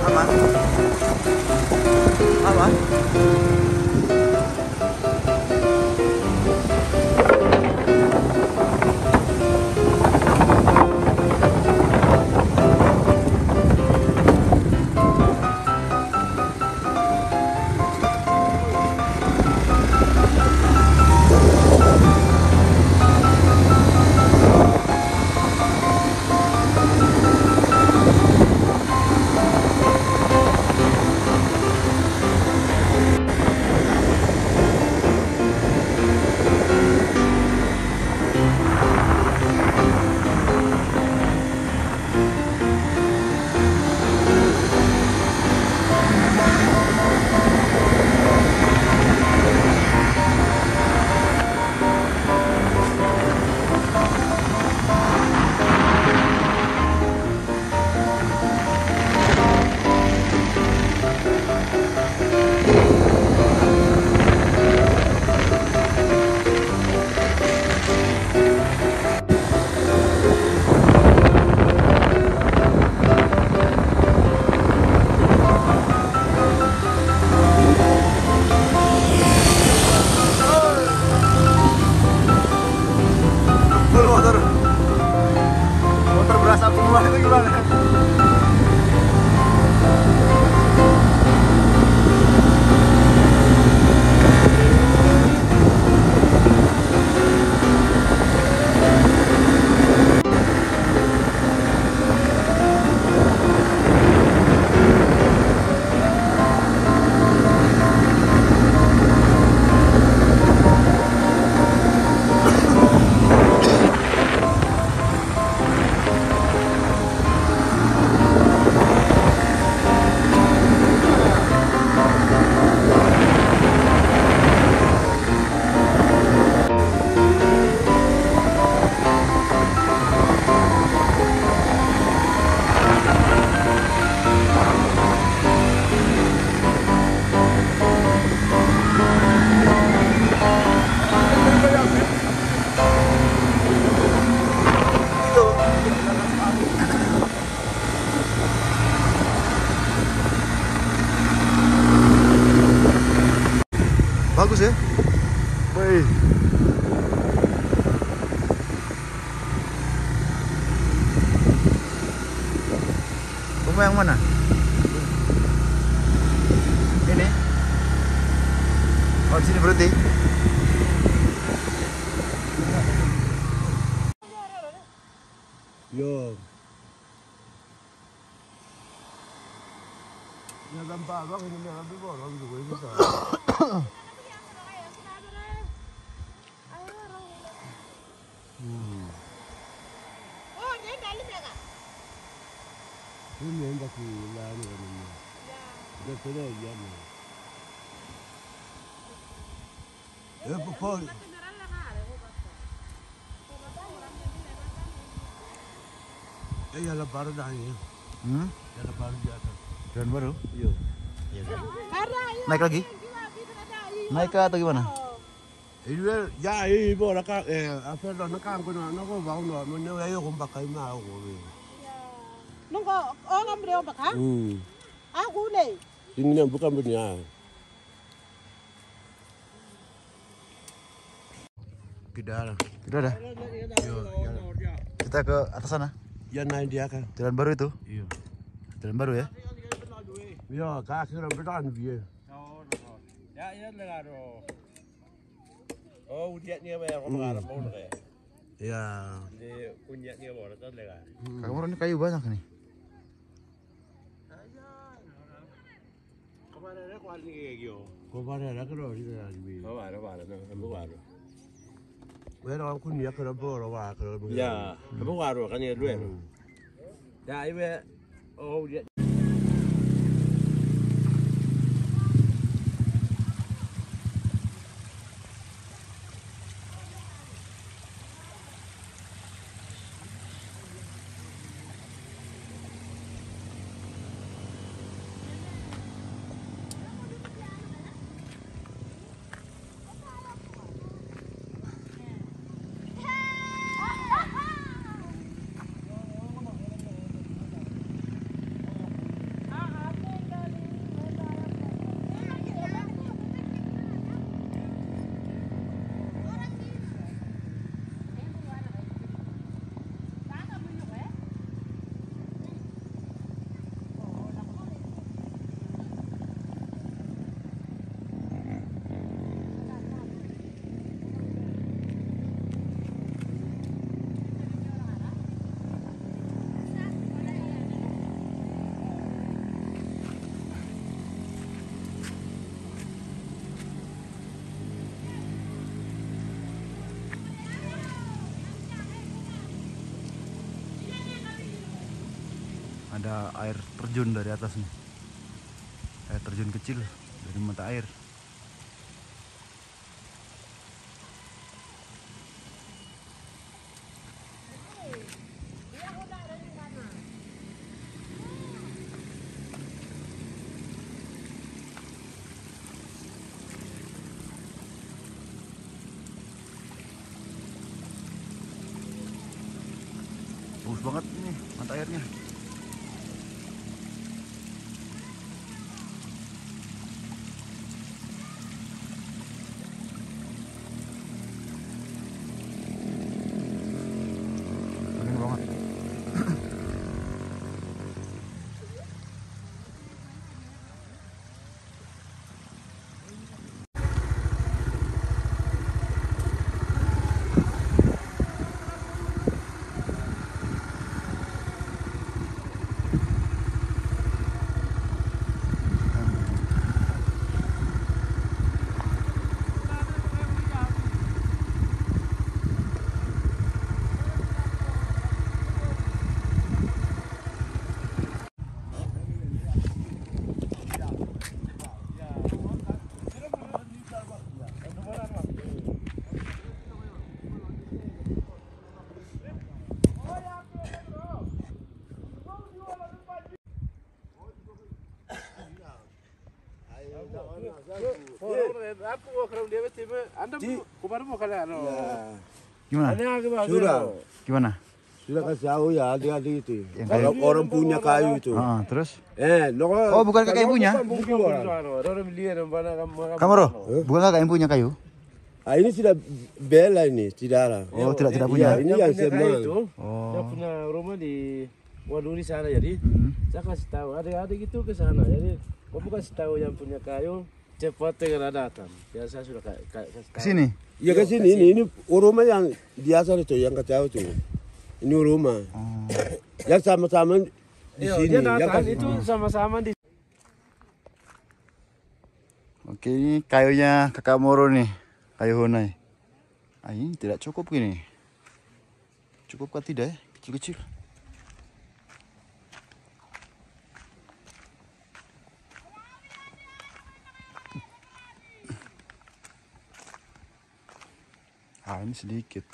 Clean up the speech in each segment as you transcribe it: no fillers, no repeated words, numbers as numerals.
Aman. Aman. Motor berasap semua itu gimana? Bagus ya. Baik. Rumah yang mana? Ini. Oh, di sini berarti. Yo. Ya tanpa abang ini lebih borong juga ini so. Oh, dia dalam ya kak? Ini yang tak hilang ini. Dah sudah ya ni. Ya pokok. Ya lebar dah ni. Ya lebar dia tu. Dan baru? Yo. Iya. Naik lagi? Naik ke atau gimana? Ini ya ibu nak apa dah nak kan nak kau bangun dah. Mana ayo kau pakai mau kau. Nunggu orang beliau bakal? Aku nih. Ini yang bukan punya. Tidak. Tidak ada. Yo. Kita ke atas sana. Ya naik dia kan. Jalan baru itu. Iya. Jalan baru ya. Ya kaki orang bertahan dia. Ya ini legaro. Oh dia ni apa yang legaro mau le. Ya. Ni punya ni mau tu legaro. Kamu ini kayu banyak nih. Kemarin ada kuali ni kyo. Kau mana nak kerja di sana? Oh baru no baru. Well, aku ni aku nak bawa kerja. Ya, baru kan ni dulu. Ya ini oh dia Ada air terjun dari atas nih. Air terjun kecil dari mata air. Bagus banget ini mata airnya. Keren banget. Gimana? Gimana? Sudah kasih tahu ya adik-adik itu. Yang Kalau kayu. orang punya kayu itu. Terus? Oh bukan kakak yang punya? Kamu Roh? Bukan kakak yang punya kayu? Ah, ini sudah bela ini, tidak. Oh, tidak punya. Ini yang semua. Dia punya rumah di Waduri sana, jadi saya kasih tahu adik-adik itu ke sana. Jadi kamu kasih tahu yang punya kayu cepat segera datang. Ya saya sudah kasih tahu. Ke sini? Iya ke sini. Ini rumah yang biasa itu yang kacau itu. Ini rumah. Yang sama-sama di sini. Dia datang itu sama-sama di. Oke, ini kayunya kakak Moro nih. Kayu honai. Ini tidak cukup gini. Cukup kah tidak ya? Kecil-kecil. Ini sedikit.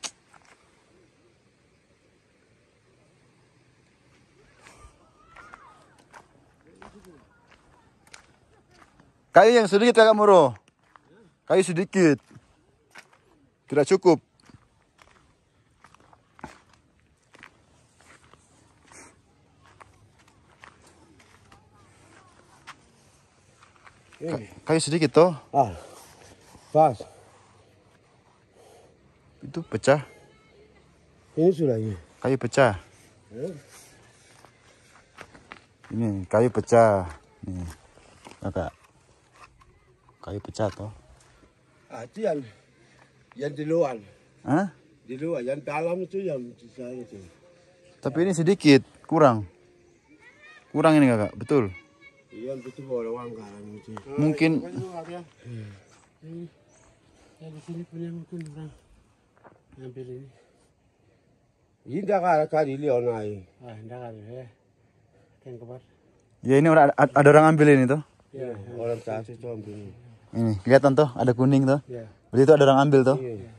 Kayu yang sedikit kakak Moro. Kayu sedikit. Tidak cukup. Kayu sedikit toh. Pas. Itu pecah. Ini sudah ini. Kayu pecah. Ini kayu pecah. Nih. Kakak. Kayu pecah toh. Itu yang di luar. Hah? Di luar, yang dalam itu yang besar itu. Tapi ini sedikit, kurang. Kurang ini kakak, betul. Yang itu orang kan itu. Mungkin. Ya di sini punya mungkin orang ambil ini. Ini dah kali lihat naik. Dah kali ya. Kan kebar. Ya ini ada orang ambil ini toh. Ya, orang satu itu ambil ini. Ini kelihatan toh, ada kuning toh. Ya. Berarti itu ada orang ambil toh. Iya.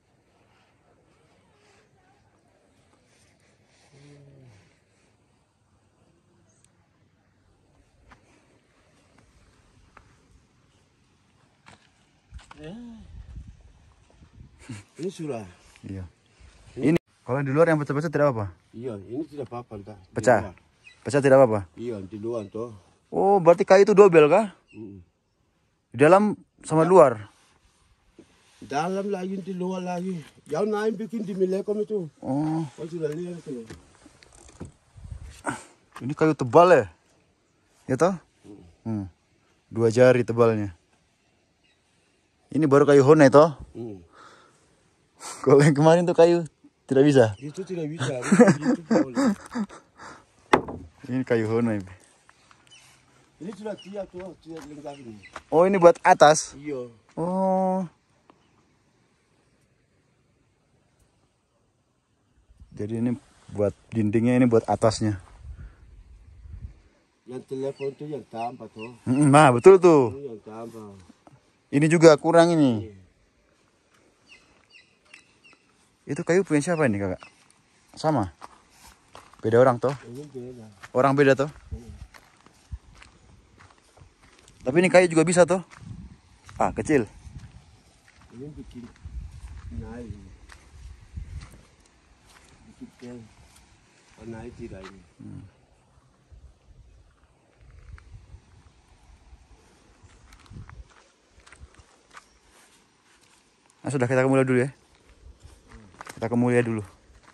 Ini sudah. Iya. Ini kalau di luar yang pecah-pecah tidak apa-apa. Iya, ini tidak apa-apa entah. Pecah. Pecah tidak apa-apa. Iya, di luar toh. Oh, berarti kayu itu double kah? Di dalam sama luar. Dalam lagi di luar lagi. Yang naik bikin di Milekom itu. Oh, Kau sudah lihat itu. ini kayu tebal ya? Ya toh? 2 jari tebalnya. Ini baru kayu honai toh? Kalau yang kemarin tuh kayu tidak bisa. Itu tidak bisa. Itu boleh. Ini kayu honai. Ini sudah tiap tuh, tiap lengkap ini. Oh, ini buat atas. Iya. Oh. Jadi ini buat dindingnya, ini buat atasnya. Yang telepon tuh yang tambah tuh. Nah, betul tuh. Yang tambah. Ini juga kurang ini. Itu kayu punya siapa ini, Kakak? Sama? Beda orang toh? Ini beda. Orang beda toh? Tapi ini kayu juga bisa toh? Ah, kecil. Ini bikin naik. Bikin naik tidak ini. Nah, sudah kita mulai dulu ya. Kita ke mulia dulu.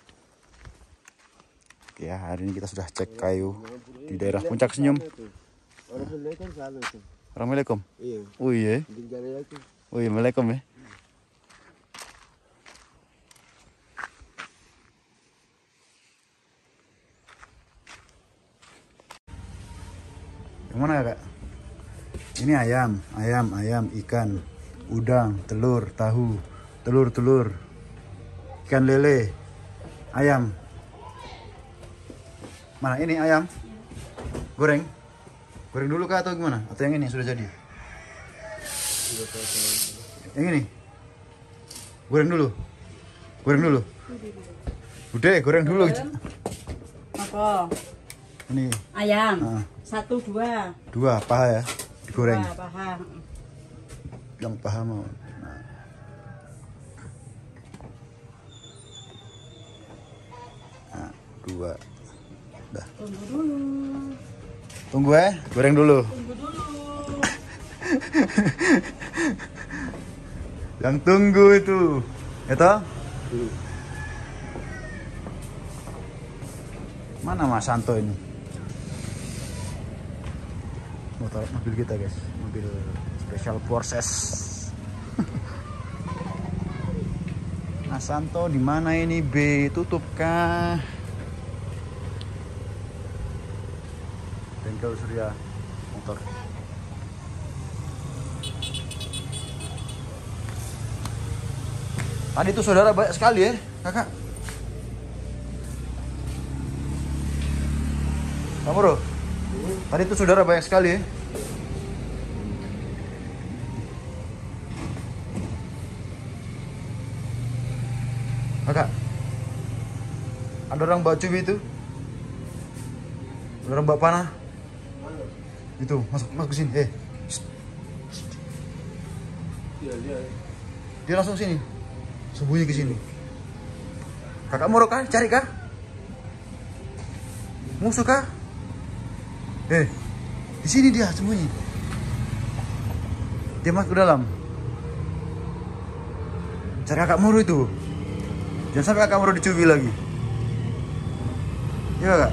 Oke ya, hari ini kita sudah cek kayu di daerah Puncak Senyum. Orang Malay kan sana tuh. Orang Melekom. Iya. Oh iya. Tinggal aja. Oh iya, Melekom ya. Yang mana Kak? Ini ayam, ikan, udang, telur, tahu, telur, ikan lele, ayam. Mana ini ayam? Goreng? Goreng dulu kah atau gimana? Atau yang ini sudah jadi? Yang ini? Goreng dulu? Goreng dulu? Udah, goreng dulu. Apa? Ini Ayam. Ah. 1, 2. 2 paha ya, digoreng. Dua, paha. Yang paha mau. Nah, 2. Dah. Tunggu dulu. Tunggu goreng dulu. Tunggu dulu. Yang tunggu itu. Itu? Mana Mas Santo ini? Mobil kita guys, mobil Special Forces. Mas Santo di mana ini B? Tutup kah? Bengkel Surya motor. Tadi itu saudara banyak sekali ya, Kakak. Kamu bro? Tadi itu saudara banyak sekali ya. Kakak, ada orang bawa cubi itu? Ada orang bawa panah? Itu, masuk ke sini. Shh. Dia langsung sini. Sembunyi ke sini. Kakak mau kah? Cari kah? Musuh kah? Di sini dia sembunyi. Dia masuk ke dalam. Cari kakak Muru itu. Jangan sampai kakak Muru dicubi lagi. Iya kakak?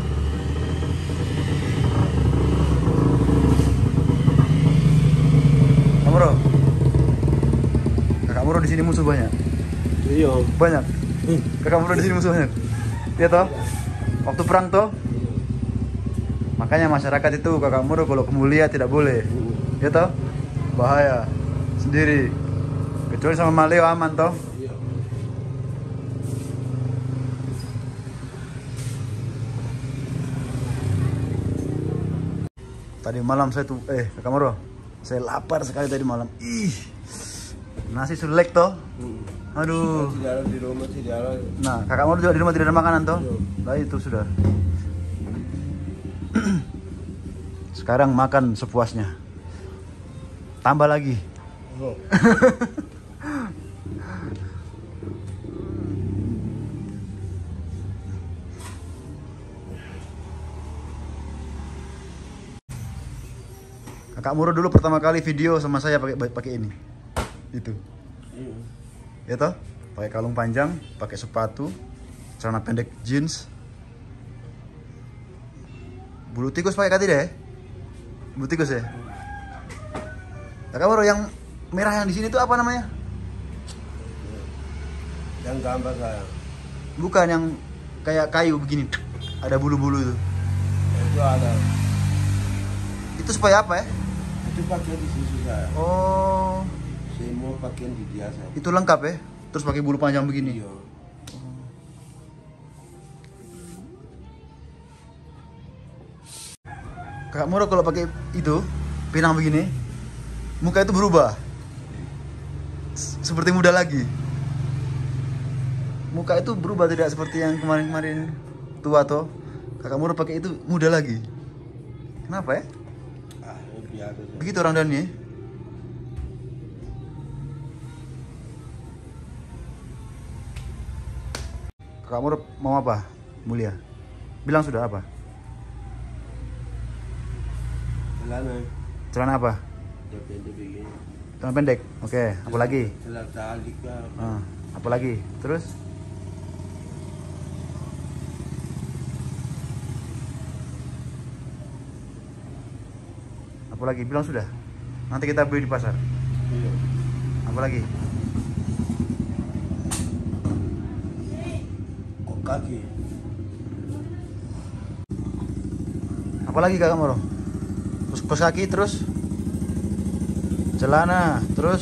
Kak Muru. Kakak Muru di sini musuh banyak. Iya. Banyak. Kakak Muru di sini musuh banyak. Iya toh? Waktu perang toh? Makanya masyarakat itu kakak Muru kalau ke mulia tidak boleh. Ya toh? Bahaya. Sendiri. Kecuali sama Maleo aman toh? Iya. Tadi malam saya tuh kakak Muru, saya lapar sekali tadi malam. Ih. Nasi sulek toh? Aduh. Tidak di rumah tidak ada. Nah, kakak Muru juga di rumah tidak ada makanan toh? Nah, itu sudah. Sekarang makan sepuasnya. Tambah lagi. Oh. Kakak Muru dulu pertama kali video sama saya pakai ini. Itu. Ya toh? Pakai kalung panjang, pakai sepatu, celana pendek jeans. Bulu tikus pakai kah tidak ya? Bulu tikus ya? Kakak Muru yang merah yang di sini tuh apa namanya? Yang gambar saya. Bukan yang kayak kayu begini. Ada bulu-bulu itu. Itu ada. Itu supaya apa ya? Itu pakaian di susu saya. Oh, Semua pakaian di dia saya. itu lengkap ya? Terus pakai bulu panjang begini. Iya. Kakak Moro kalau pakai itu pinang begini, muka itu berubah. Seperti muda lagi. Muka itu berubah, tidak seperti yang kemarin-kemarin tua toh. Kakak Moro pakai itu muda lagi. Kenapa ya? Biasa. Begitu orang Dani. Kakak Moro mau apa? Mulia. Bilang sudah apa? Celana. Celana apa? Dia pendek begini. Celana pendek. Oke, apa lagi? Celana tali kah? Apa lagi? Terus? Apa lagi? Bilang sudah. Nanti kita beli di pasar. Iya. Apa lagi? Kok kaki? Apa lagi Kakak Moro? Terus kos kaki, terus celana, terus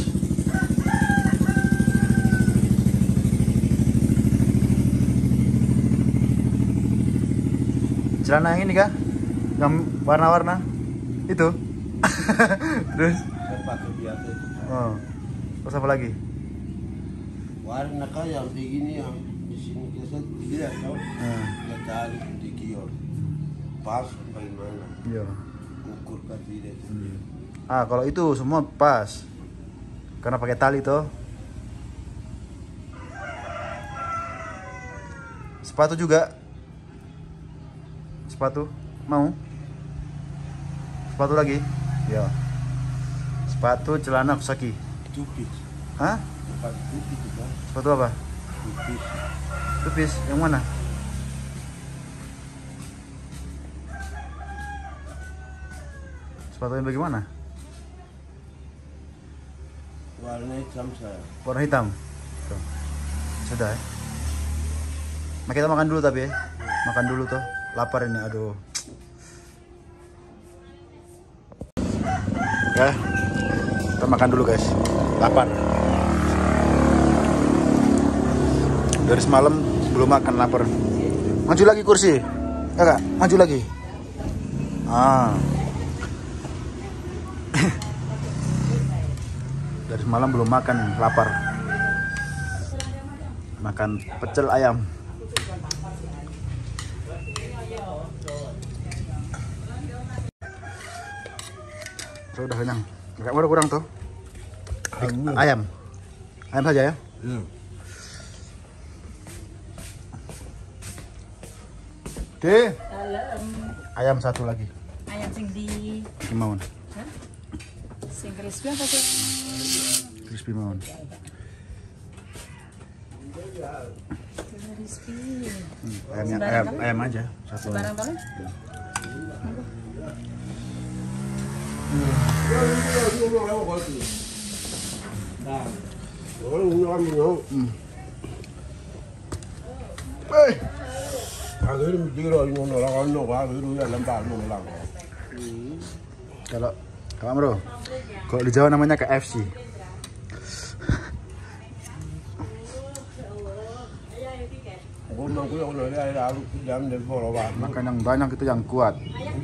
celana yang ini kah? Yang warna-warna itu? Terus? Saya pakai biasa itu. Oh. Terus apa lagi? Warna kah yang begini yang di sini kita lihat tau? Dia tarik di kios. Pas bagaimana? Iya. Ukur kah tidak? Kalau itu semua pas. Karena pakai tali toh. Sepatu juga. Sepatu mau? Sepatu lagi? Ya. Sepatu, celana, kosaki. Tupis. Hah? Tempat tupis juga. Sepatu apa? Tupis. Tupis yang mana? Sepatu yang bagaimana? Warna hitam saya. Warna hitam. Tuh. Sudah ya. Nah, kita makan dulu tapi ya. Makan dulu tuh. Lapar ini, aduh. Ya. Kita makan dulu guys. Lapar. Dari semalam belum makan, lapar. Maju lagi kursi. Ya Kak, maju lagi. Dari semalam belum makan, lapar. Makan pecel ayam. Sudah kenyang. Enggak mau kurang tuh. Ayam. Ayam saja ya. Oke. Ayam satu lagi. Ayam sing di Gimana? sing crispy apa sih? Crispy mohon. Crispy. Ayam aja satu. Barang tolong. Kalau bro, kalau di Jawa namanya KFC. Makan yang banyak itu yang kuat.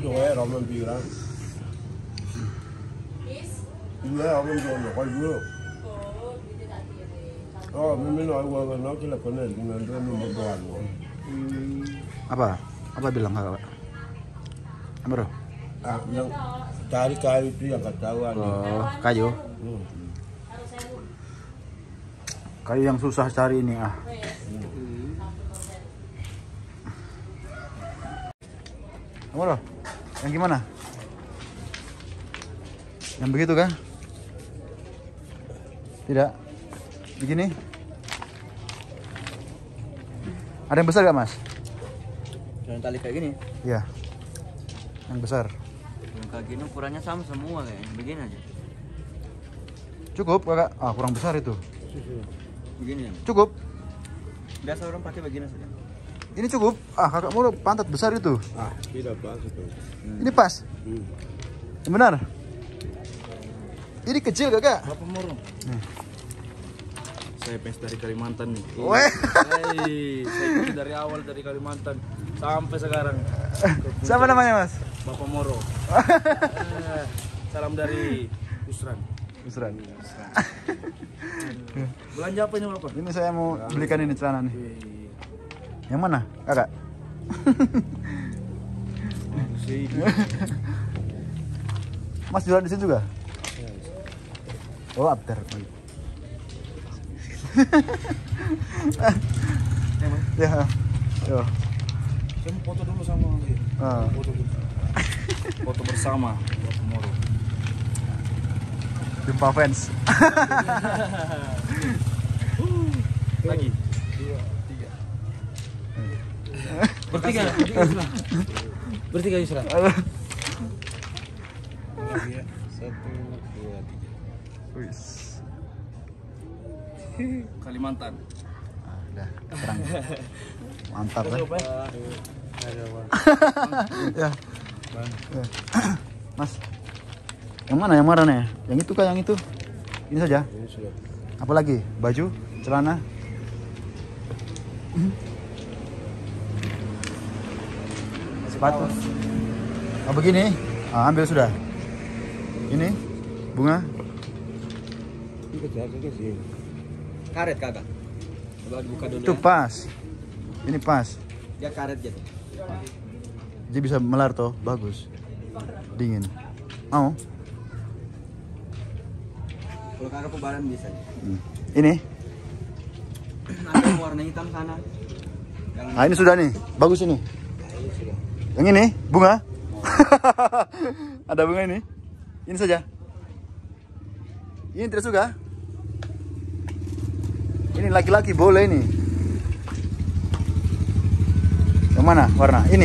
Apa bilang kakak? Bro? Yang cari kayu itu yang ketahuan. Oh, kayu. Kayu yang susah cari ini Bro, yang gimana? Yang begitu kan? Tidak? Begini? Ada yang besar gak mas? Yang tali kayak gini? Iya. Yang besar. Yang kayak gini ukurannya sama semua kayaknya. Begini aja. Cukup kakak? Kurang besar itu. Begini ya? Cukup? Biasa orang pakai begini saja. Ini cukup? Kakak mau pantat besar itu. Tidak pas itu. Ini pas? Yang benar? Ini kecil kakak? Apa murung? Saya fans dari Kalimantan nih. Weh. Saya ikuti dari awal dari Kalimantan sampai sekarang. Siapa namanya mas? Bapak Moro. Salam dari Usran. Usran. Belanja apa ini Bapak? Ini saya mau belikan ini celana nih. Yang mana, kakak? Mas jualan di sini juga? Oh, after. Ya. Yo. Saya mau foto dulu sama dia. Foto dulu. Foto bersama Bapak Moro. Jumpa fans. Lagi. 2, 3. Bertiga Yusra. Bertiga Yusra. 1, 2, 3. Wis. Kalimantan. Udah, terang. Mantap ya. Ya. Mas. Yang mana yang marahnya? Yang itu kah yang itu? Ini saja. Ini sudah. Apa lagi? Baju, celana. Sepatu. Oh begini. Ambil sudah. Ini bunga. Ini kejadian sih. Karet kagak? Coba dibuka dulu. Itu pas. Ini pas. Dia karet gitu. Jadi bisa melar toh, bagus. Dingin. Mau? Kalau kagak pebaran bisa. Ini. Ada yang warna hitam sana. Nah ini sudah nih, bagus ini. Yang ini bunga. Ada bunga ini. Ini saja. Ini tidak suka. Ini laki-laki boleh ini. Yang mana warna? Ini.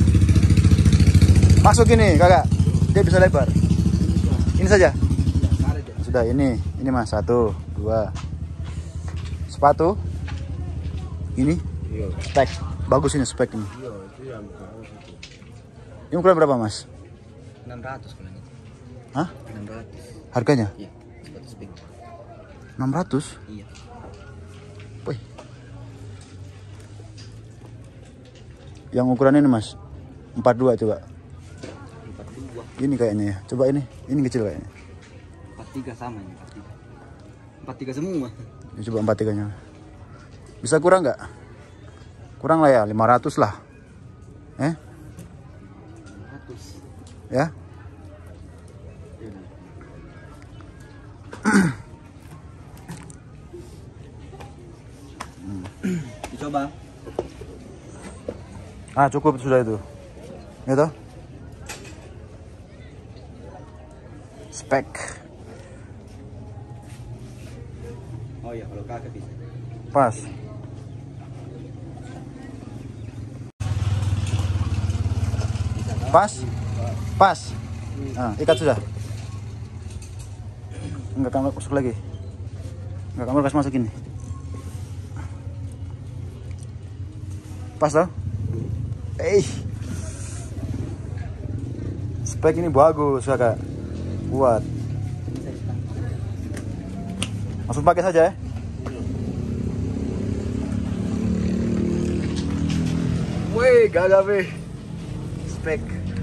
Masuk ini kakak. Dia bisa lebar. Ini saja. Sudah ini mas 1, 2. Sepatu. Ini. Spek. Bagus ini spek ini. Ini ukuran berapa mas? 600 kalau ini. Hah? 600. Harganya? Iya, sepatu spek. 600? Iya. Wih. Yang ukuran ini mas 42 coba. 42. Ini kayaknya ya. Coba ini kecil kayaknya. 43 sama ini, 43 semua. Ya, coba 43-nya. Bisa kurang nggak? Kurang lah ya, 500 lah. 100. Ya? Dicoba. Cukup sudah itu. Gitu. Spek. Oh iya, kalau kakak bisa. Pas. Pas. Pas. Ikat sudah. Enggak, kamu masuk lagi. Enggak, kamu kasih masuk ini. Pas toh? Spek ini bagus kakak. Buat. Langsung pakai saja ya. Wih, gagah be. Spek.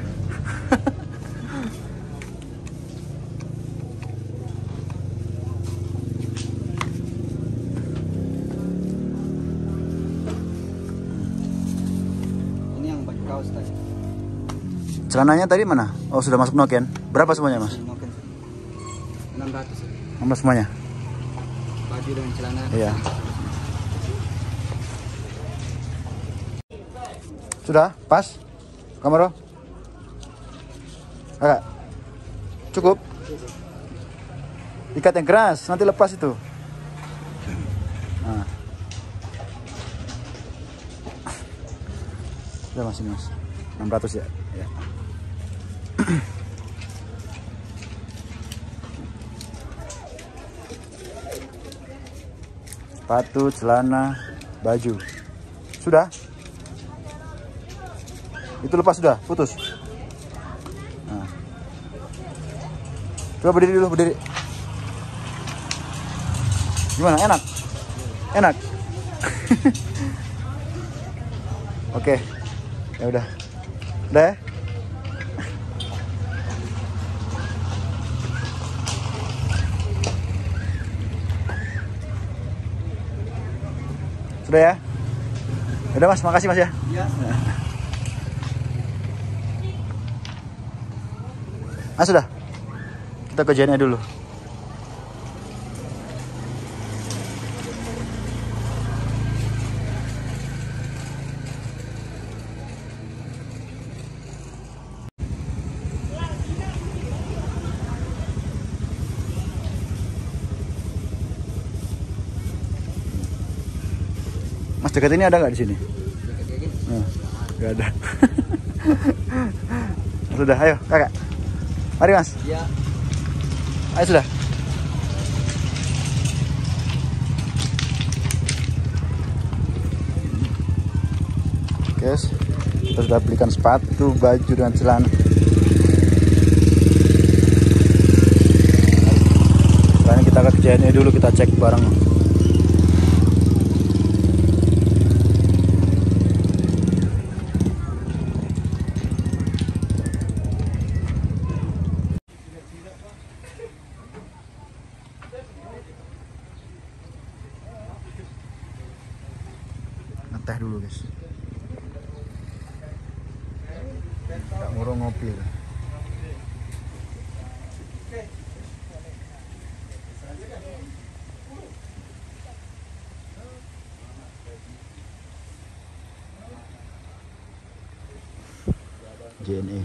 Ini yang baju kaos tadi. Celananya tadi mana? Oh, sudah masuk noken. Berapa semuanya, Mas? 600. 16 semuanya. Baju dengan celana. Iya. Sudah, pas. Kamera. Kakak. Cukup. Ikat yang keras, nanti lepas itu. Nah. Sudah Mas, ini Mas. 600 ya. Ya. Sepatu, celana, baju. Sudah? Itu lepas sudah, putus. Nah. Coba berdiri dulu, berdiri. Gimana? Enak? Enak? Oke. Ya udah. Udah ya? Udah ya? Udah Mas, makasih Mas ya. Iya. Mas sudah. Kita ke JNE dulu. Mas dekat ini ada nggak di sini? Nah, nggak ada. Sudah, ayo kakak. Mari Mas. Iya. Ayo sudah. Guys, kita sudah belikan sepatu, baju dan celana. Sekarang kita ke JNE dulu, kita cek barang. Teh dulu guys. Kak Moro ngopi. JNE.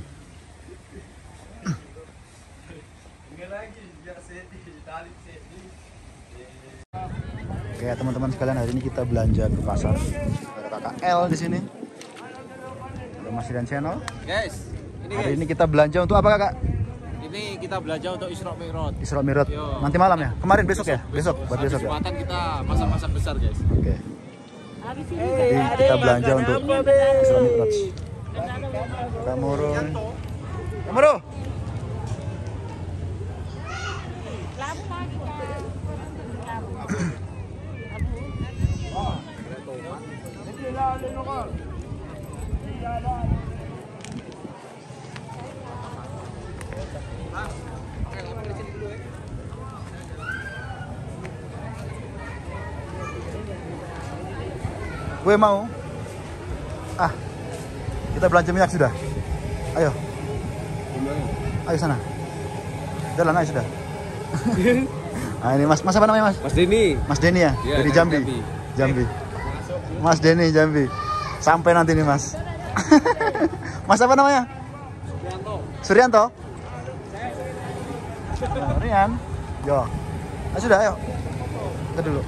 Oke teman-teman sekalian, hari ini kita belanja ke pasar. Ada kakak L di sini. Ada Mas Rian Channel. Guys, Hari ini kita belanja untuk apa kakak? ini kita belanja untuk Isra Mi'raj. Isra Mi'raj. Yo. Nanti malam ya? Kemarin besok ya? Besok buat Habis besok ya? Jumatan kita masak-masak besar guys. Oke. Jadi kita belanja untuk Isra Mi'raj. Kak Moro. Kak Moro. Gue mau. Ah, kita belanja minyak sudah. Ayo. Ayo sana. Jalan ayo sudah. Nah ini mas apa namanya mas? Mas Denny. Mas Denny ya? Iya, Dari dari Jambi. Jambi. Jambi. Mas Denny Jambi. Sampai nanti nih mas. Mas apa namanya? Suryanto. Nah, Rian. Yo. Nah, sudah ayo. Kita dulu.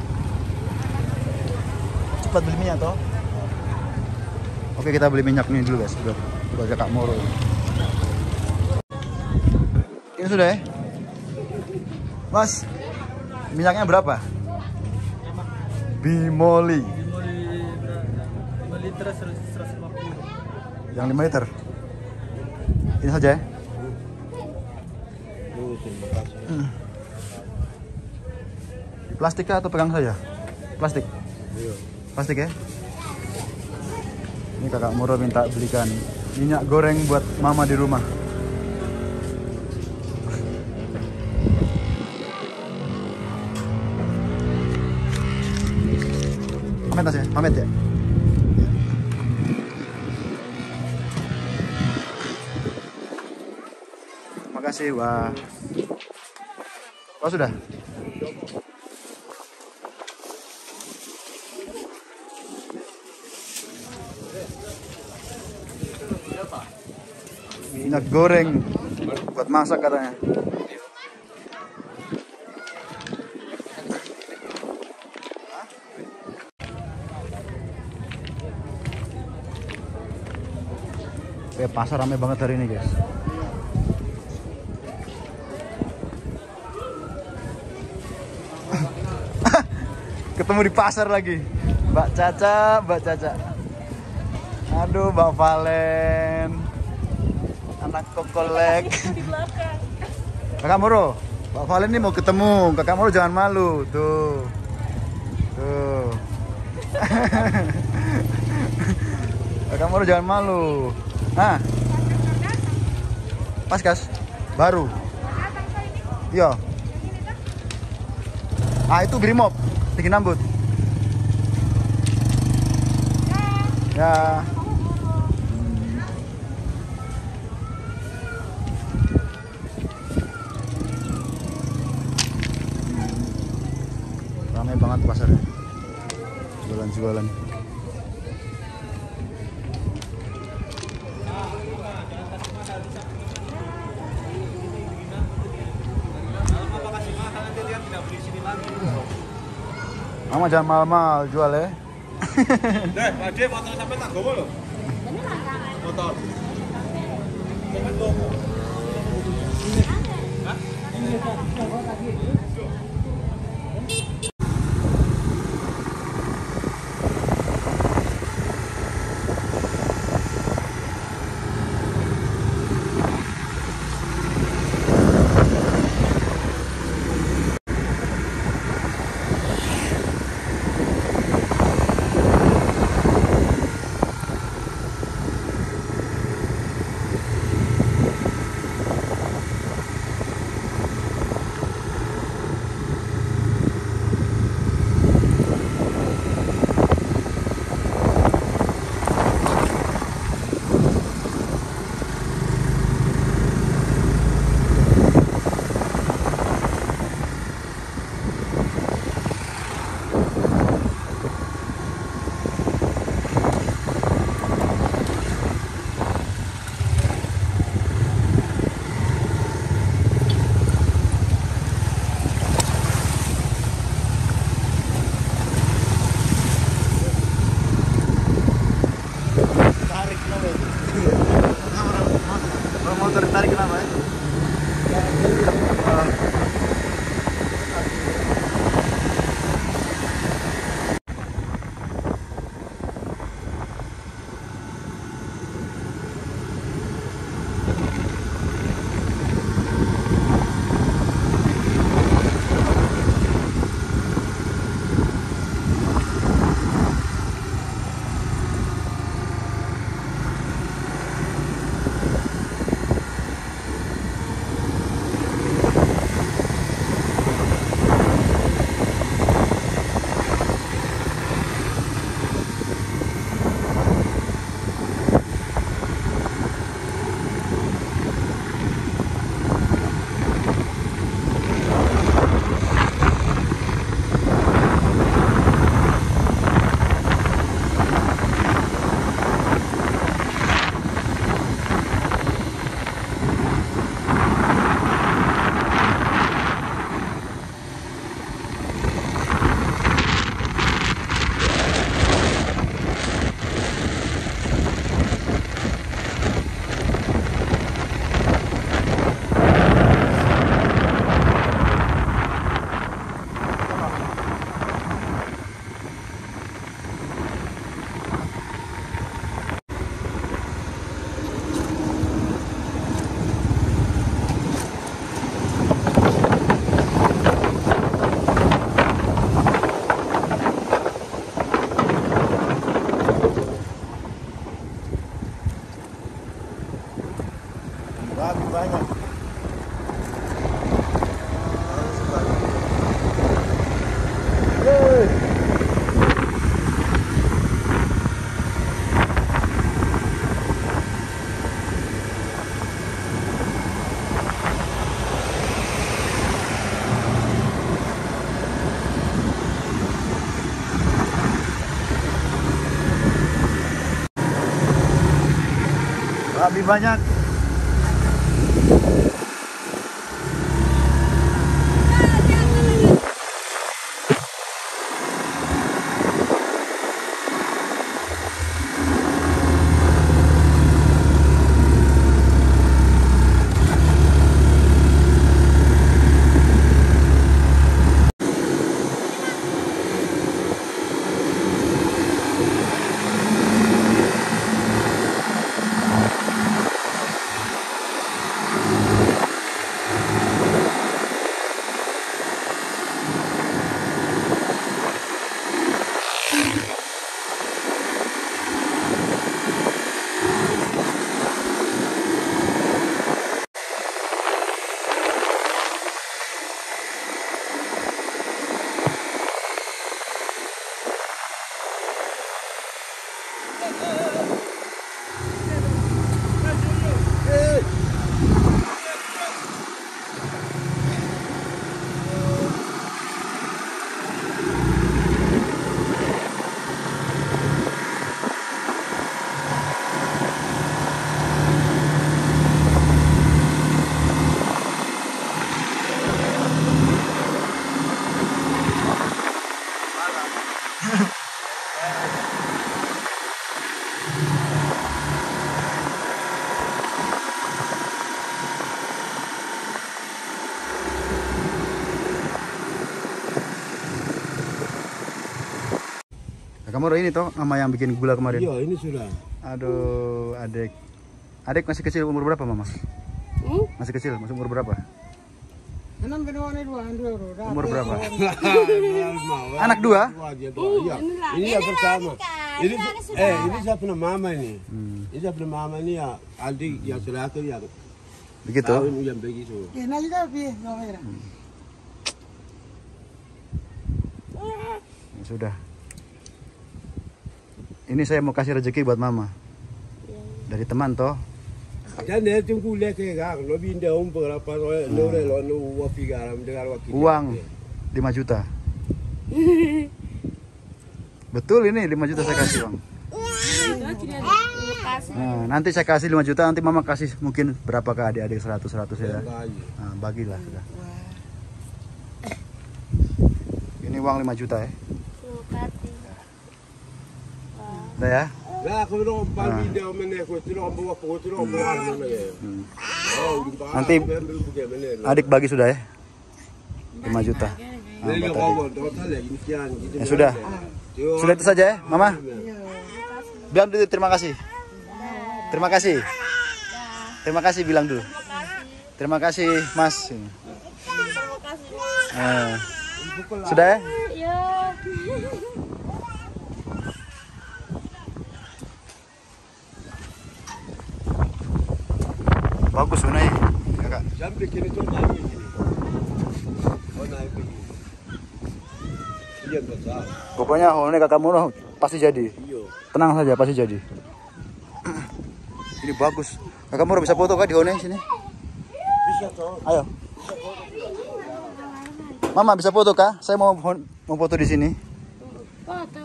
Cepat beli minyak toh. Oke kita beli minyak nih dulu guys. Buat Kak Moro. Ini sudah ya. Mas, minyaknya berapa? Bimoli. 5 liter 150. Yang 5 liter. Ini saja ya. Di plastik kah atau pegang saja? Plastik. Plastik ya. Ini kakak Moro minta belikan minyak goreng buat mama di rumah. Pamit mas ya, pamit ya. Makasih, wah. Oh sudah. Minyak goreng buat masak katanya. Kayak pasar ramai banget hari ini guys. Ketemu di pasar lagi. Mbak Caca, Mbak Caca. Aduh, Mbak Valen. Anak kokolek. Kakak Moro, Mbak Valen ini mau ketemu. Kakak Moro jangan malu. Tuh. Tuh. Kakak Moro jangan malu. Nah. Paskas. Baru. Iya. Ah itu Brimob. Bikin rambut. Ya. Ramai banget pasarnya. Jualan-jualan. Mama jangan mahal-mahal jual ya. Deh, Pak Ade motor sampai tak gowo lho. Motor. Sampai gowo. Motor tarik kenapa ya? Lebih banyak. Lebih banyak. Kakak Moro ini toh nama yang bikin gula kemarin. Iya, ini sudah. Aduh, adik. Adik masih kecil, umur berapa Mama? Masih kecil, masih umur berapa? Umur berapa? Anak 2? Iya. Ini yang pertama. Ini saya punya mama ini. Ini saya punya mama ini ya adik yang terakhir yang Begitu. tahun yang begitu. Ya, sudah. Ini saya mau kasih rezeki buat Mama. Dari teman toh. Dan dia tunggu lagi kan, lo pindah berapa lo wafi garam dengan wakil. Uang 5 juta. Betul ini 5 juta saya kasih Bang. Nah, nanti saya kasih 5 juta, nanti Mama kasih mungkin berapa ke adik-adik 100 ya. Nah, bagilah sudah. Ini uang 5 juta ya. Udah ya. Nanti adik bagi sudah ya. 5 juta. Nah, ya sudah. Sudah itu saja ya, Mama. Bilang dulu terima kasih. Terima kasih. Terima kasih bilang dulu. Terima kasih, Mas. Sudah ya? Bagus Unai, kakak. Sampai kini tuh naik begini. Oh naik begini. Iya betul. Pokoknya Unai kakak Moro pasti jadi. Tenang saja pasti jadi. Ini bagus. Kakak Moro bisa foto kah di Unai sini? Bisa toh. Ayo. Mama bisa foto kah? Saya mau foto di sini. Foto.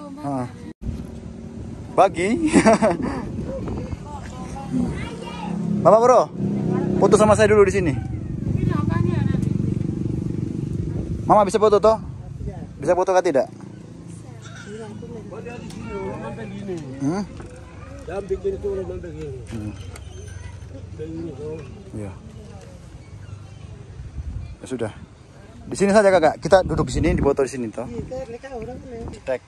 Bagi. Mama Moro. Foto sama saya dulu di sini. Mama bisa foto toh? Bisa foto kah tidak? Jangan bikin itu orang begini. Iya. Ya sudah. Di sini saja kakak. Kita duduk di sini, di foto di sini toh. Tek.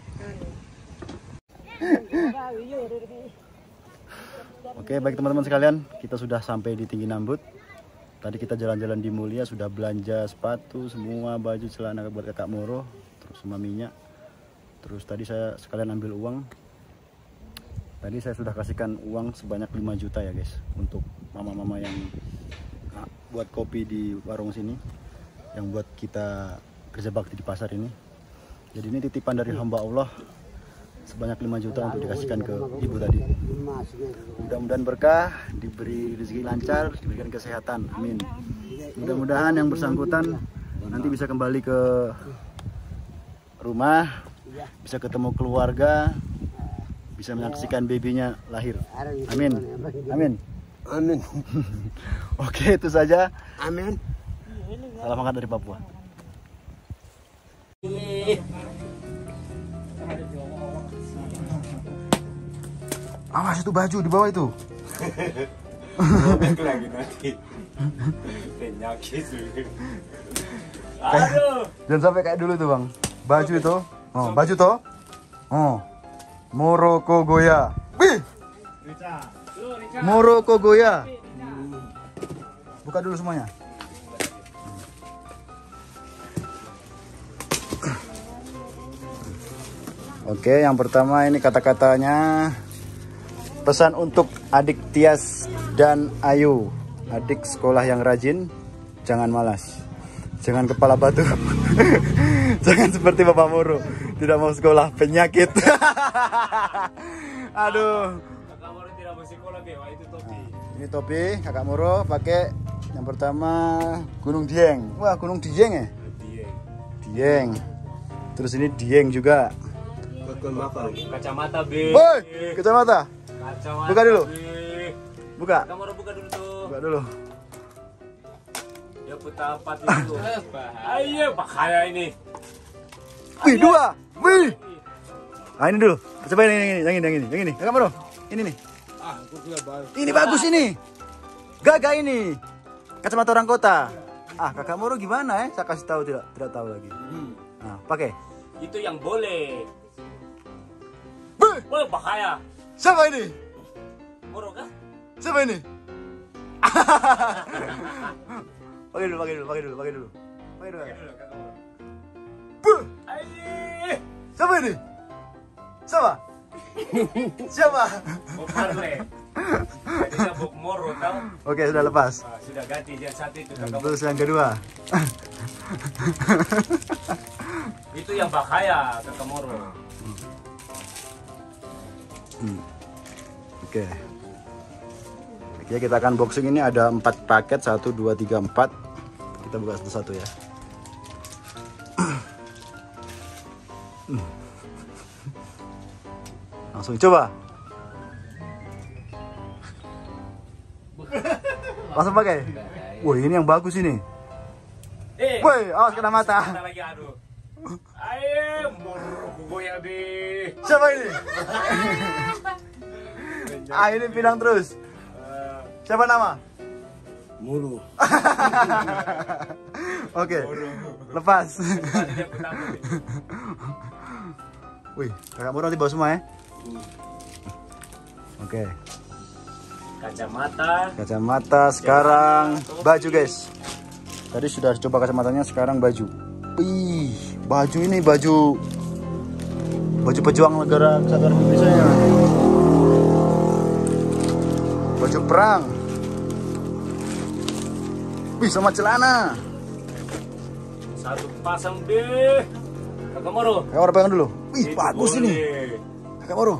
Oke, baik teman-teman sekalian, kita sudah sampai di Tinggi Nambut. Tadi kita jalan-jalan di Mulia, sudah belanja sepatu, semua baju celana buat kakak Moro, terus sama minyak. Terus tadi saya sekalian ambil uang. Tadi saya sudah kasihkan uang sebanyak 5 juta ya guys, untuk mama-mama yang buat kopi di warung sini, yang buat kita kerja bakti di pasar ini. Jadi ini titipan dari hamba Allah. Sebanyak 5 juta untuk dikasihkan ke ibu tadi. Mudah-mudahan berkah, diberi rezeki lancar, diberikan kesehatan. Amin. Mudah-mudahan yang bersangkutan nanti bisa kembali ke rumah, bisa ketemu keluarga, bisa menyaksikan babynya lahir. Amin. Amin. Amin. Oke, itu saja. Amin. Salam hangat dari Papua. Awas itu baju di bawah itu. Robek lagi nanti. Penyakit. Aduh. Jangan sampai kayak dulu tuh bang. Baju itu. Oh, baju toh. Oh. Moroko Goya. Wih. Moroko Goya. Buka dulu semuanya. Oke, yang pertama ini kata-katanya. Pesan untuk adik Tias dan Ayu. Adik sekolah yang rajin, jangan malas. Jangan kepala batu. Jangan seperti Bapak Moro, tidak mau sekolah, penyakit. Aduh. Kakak Moro tidak mau sekolah, itu topi. Ini topi kakak Moro pakai yang pertama Gunung Dieng. Wah, Gunung Dieng ya? Dieng. Terus ini Dieng juga. Kacamata B. Woi, kacamata. Kacamata Buka dulu. B. Buka. Kakak Moro buka dulu tuh. Buka dulu. Ya petapat itu. Ayo, bahaya ini. Wih, 2. Wih. Nah, ini dulu. Coba ini, yang ini. Kakak Moro. Ini nih. Ini bagus ini. Gagah ini. Kacamata orang kota. Ah, kakak Moro gimana ya? Saya kasih tahu tidak tahu lagi. Nah, pakai. Itu yang boleh. Wah, bahaya. Siapa ini? Moro kah? Siapa ini? Pakai dulu. Buh. Siapa ini? Siapa? Bob Marley. Jadinya Bob Moro tahu? Oke, sudah lepas. Sudah ganti yang satu itu. Terus yang kedua. Itu yang bahaya Kakak Moro. Oke. Oke, kita akan boxing ini ada 4 paket, 1, 2, 3, 4. Kita buka satu-satu ya. Langsung coba. Langsung pakai. Wah, ini yang bagus ini. Woi, awas kena mata. Kita lagi adu. Ayo, Moro goyang deh. Siapa ini? Ini pinang terus. Siapa nama? Muru. Oke, lepas. Wih, kakak Moro nanti bawa semua ya? Oke. Kacamata sekarang baju guys. Tadi sudah coba kacamatanya, sekarang baju. Wih, baju ini baju pejuang negara kesatuan Indonesia ya. Baju perang. Wih, sama celana. Satu pasang deh. Kakak Moro. Kakak Moro pegang dulu. Wih, bagus ini. Kakak Moro.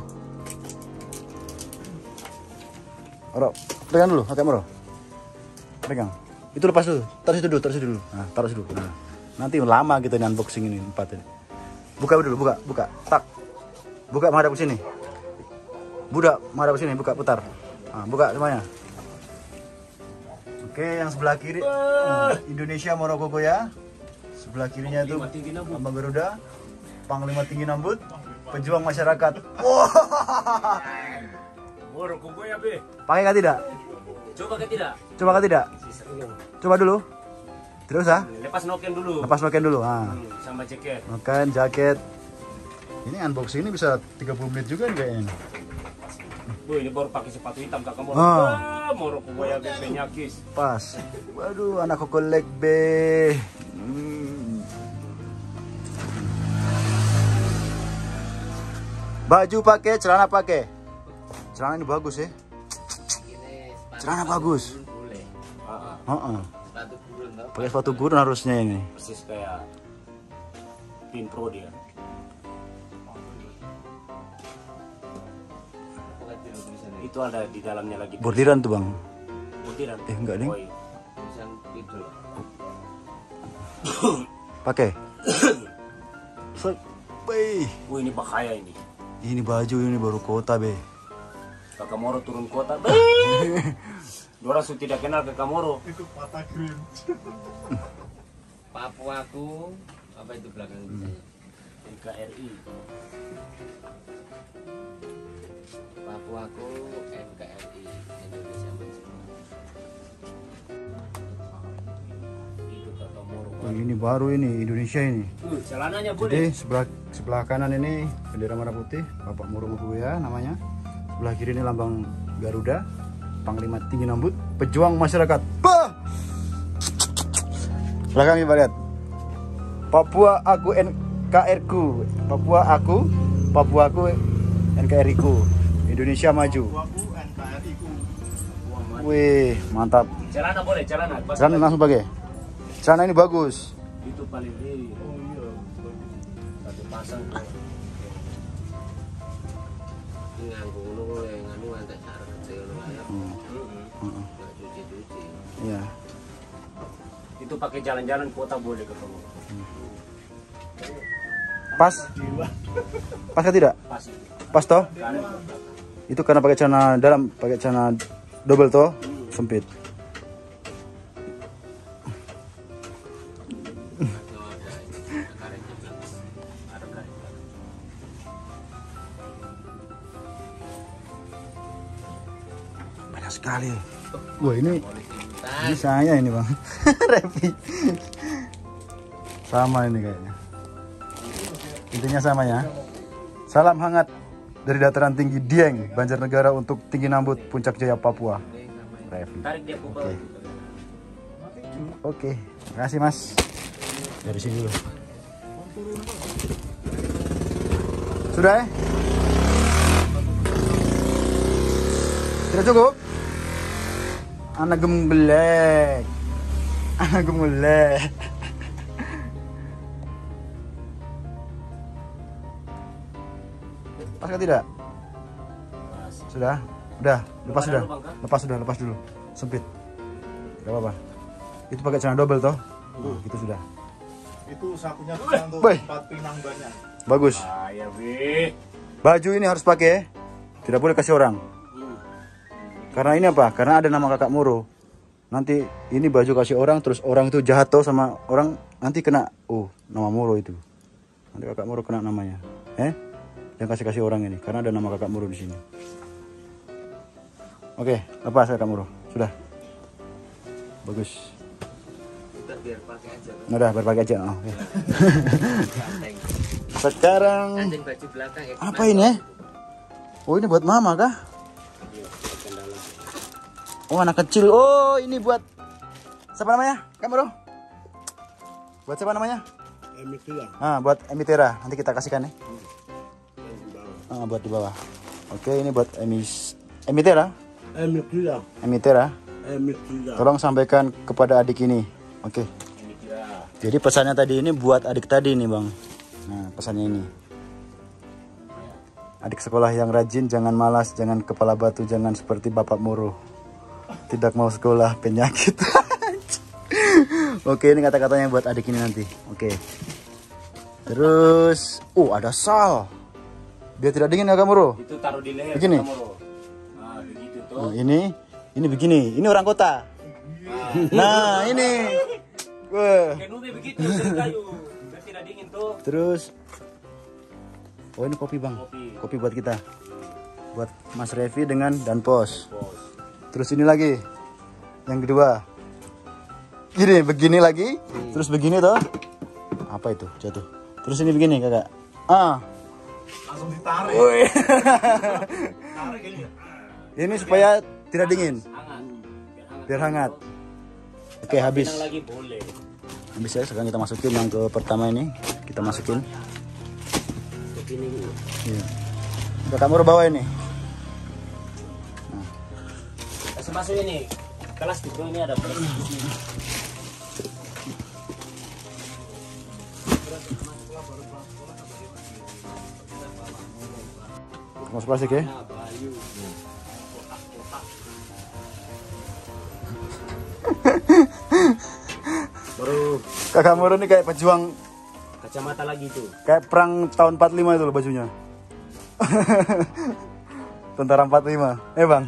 Pegang dulu, Kakak Moro. Pegang. Itu lepas dulu. Taruh situ dulu. Nah, taruh situ. Nah, nanti lama gitu nih unboxing ini 4 ini. Buka dulu, buka. Tak. Buka menghadap ke sini. Menghadap ke sini, buka putar. Nah, buka semuanya. Oke, yang sebelah kiri Indonesia Morogogo ya. Sebelah kirinya itu Lambang Garuda, Panglima Tinggi Nambut, pejuang masyarakat. Wah. Morogogo ya, Be. Pakai kah tidak? Coba kah tidak? Coba dulu. Tidak usah. Lepas noken dulu. Nah. Sama jaket. Noken, jaket. Ini unboxing ini bisa 30 menit juga nih kayaknya. Ini baru pakai sepatu hitam Kakak Moro. Morogogo ya, Be, penyakis. Pas. Waduh, anak kokolek be. Baju pakai, celana pakai. Celana ini bagus ya. Celana bagus. Pakai sepatu gurun harusnya ini. Persis kayak Pin Pro dia. Itu ada di dalamnya lagi. Bordiran tuh bang. Bordiran. Enggak nih. Itu. Pakai. Ini bahaya ini. Ini baju ini baru kota be. Kakak Moro turun kota. Orang sudah tidak kenal Kakak Moro. Itu patah green. Papuaku apa itu belakang saya? NKRI. Papuaku NKRI Indonesia Maju. Itu Kakak Moro. Ini baru ini Indonesia ini. Celananya Jadi boleh. sebelah kanan ini bendera merah putih, Bapak Morogogo ya namanya. Sebelah kiri ini lambang Garuda, Panglima Tinggi Nambut, pejuang masyarakat. Bah! Belakang kita lihat. Papua aku NKRI ku. Papua aku NKRI ku. Indonesia maju. Wih, mantap. Celana boleh, celana. Celana langsung pakai. Celana ini bagus. Itu paling diri. Oh iya. Satu pasang. Nganggo ngono yang anu antek sareng ngono kaya. Enggak cuci-cuci. Iya. Itu pakai jalan-jalan kota boleh ketemu. Pas? Pas kan tidak? Pas. Pas toh? Itu karena pakai celana dalam, pakai celana double toh, sempit. Banyak sekali. Wah ini saya ini bang. Repi. Sama ini kayaknya. Intinya sama ya. Salam hangat dari dataran tinggi Dieng, Banjarnegara untuk Tinggi Nambut, Puncak Jaya, Papua. Revi. Oke, makasih Mas. Dari sini dulu. Sudah ya? Tidak cukup? Anak gemblek. Anak gemblek. Pas kan tidak? Sudah? Udah, lepas sudah. Lepas dulu. Sempit. Gak apa-apa. Itu pakai celana double toh? Gitu sudah. Itu sakunya untuk Boy. 4 pinang banyak. Bagus. Baju ini harus pakai, tidak boleh kasih orang. Karena ini apa? Karena ada nama kakak Moro. Nanti ini baju kasih orang, terus orang itu jahat toh sama orang, nanti kena nama Moro itu. Nanti kakak Moro kena namanya. Jangan kasih orang ini, karena ada nama kakak Moro di sini. Oke, lepas kakak Moro. Sudah. Bagus. Biar pakai aja. Udah, berpakai aja. Oke. Sekarang Anjing baju belakang ya. apa ini ya? Oh, ini buat mama kah? Oh, anak kecil. Oh, ini buat siapa namanya? Kamu bro? Buat siapa namanya? Emitera. Buat Emitera. Nanti kita kasihkan nih. Buat di bawah. Oke, ini buat Emitera. Emitera. Tolong sampaikan kepada adik ini. Oke. Jadi pesannya tadi ini buat adik tadi nih bang. Nah pesannya ini. Adik sekolah yang rajin, jangan malas, jangan kepala batu, jangan seperti Bapak Moro. Tidak mau sekolah, penyakit. Oke, ini kata-katanya buat adik ini nanti. Oke. Terus, ada sal. Dia tidak dingin ya Kak Moro? Itu taruh di leher. Begini. Nah, begitu tuh. Ini begini. Ini orang kota. Nah, ini. Kenube begitu kayu. Biar tidak dingin tuh. Terus ini kopi bang. Kopi buat kita. Buat Mas Revi dengan Danpos. Terus ini lagi. Yang kedua. Gini, begini lagi. Terus begini toh. Apa itu? Jatuh. Terus ini begini kakak. Langsung ditarik. Tarik ini. Ini supaya tidak dingin. Biar hangat. Oke, habis. Lagi boleh. Habis ya, sekarang kita masukin yang ke pertama ini. Kita masukin. Iya. Udah kamu bawa ini. Kasih masuk ini. Kelas itu ini ada plastik di sini. Masuk plastik ya. Baru Kakak Moro ini kayak pejuang kacamata lagi tuh. kayak perang tahun 45 itu loh bajunya. Tentara 45. Bang.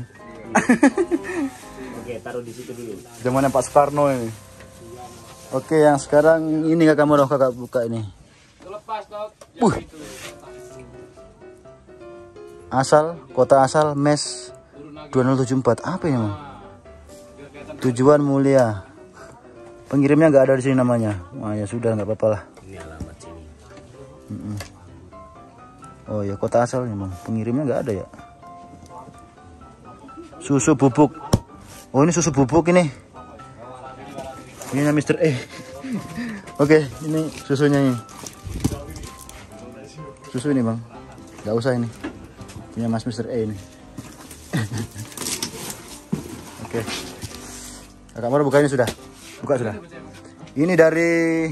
Oke, taruh di situ dulu. Zamannya Pak Soekarno ini. Oke, yang sekarang ini kakak Moro, kakak buka ini. Lepas toh. Asal, kota asal MES 2074. Apa ini, Bang? Tujuan mulia. Pengirimnya nggak ada di sini namanya. Wah, ya sudah, nggak apa-apa lah. Ini alamat sini. Oh ya, kota asalnya bang. Pengirimnya nggak ada ya. Susu bubuk. Oh ini susu bubuk ini. Ini Mr. E. Oke, ini susunya ini. Susu ini bang. Nggak usah ini. Punya Mas Mr. E ini. Oke. Kakak Moro buka ini sudah. Buka sudah. Ini dari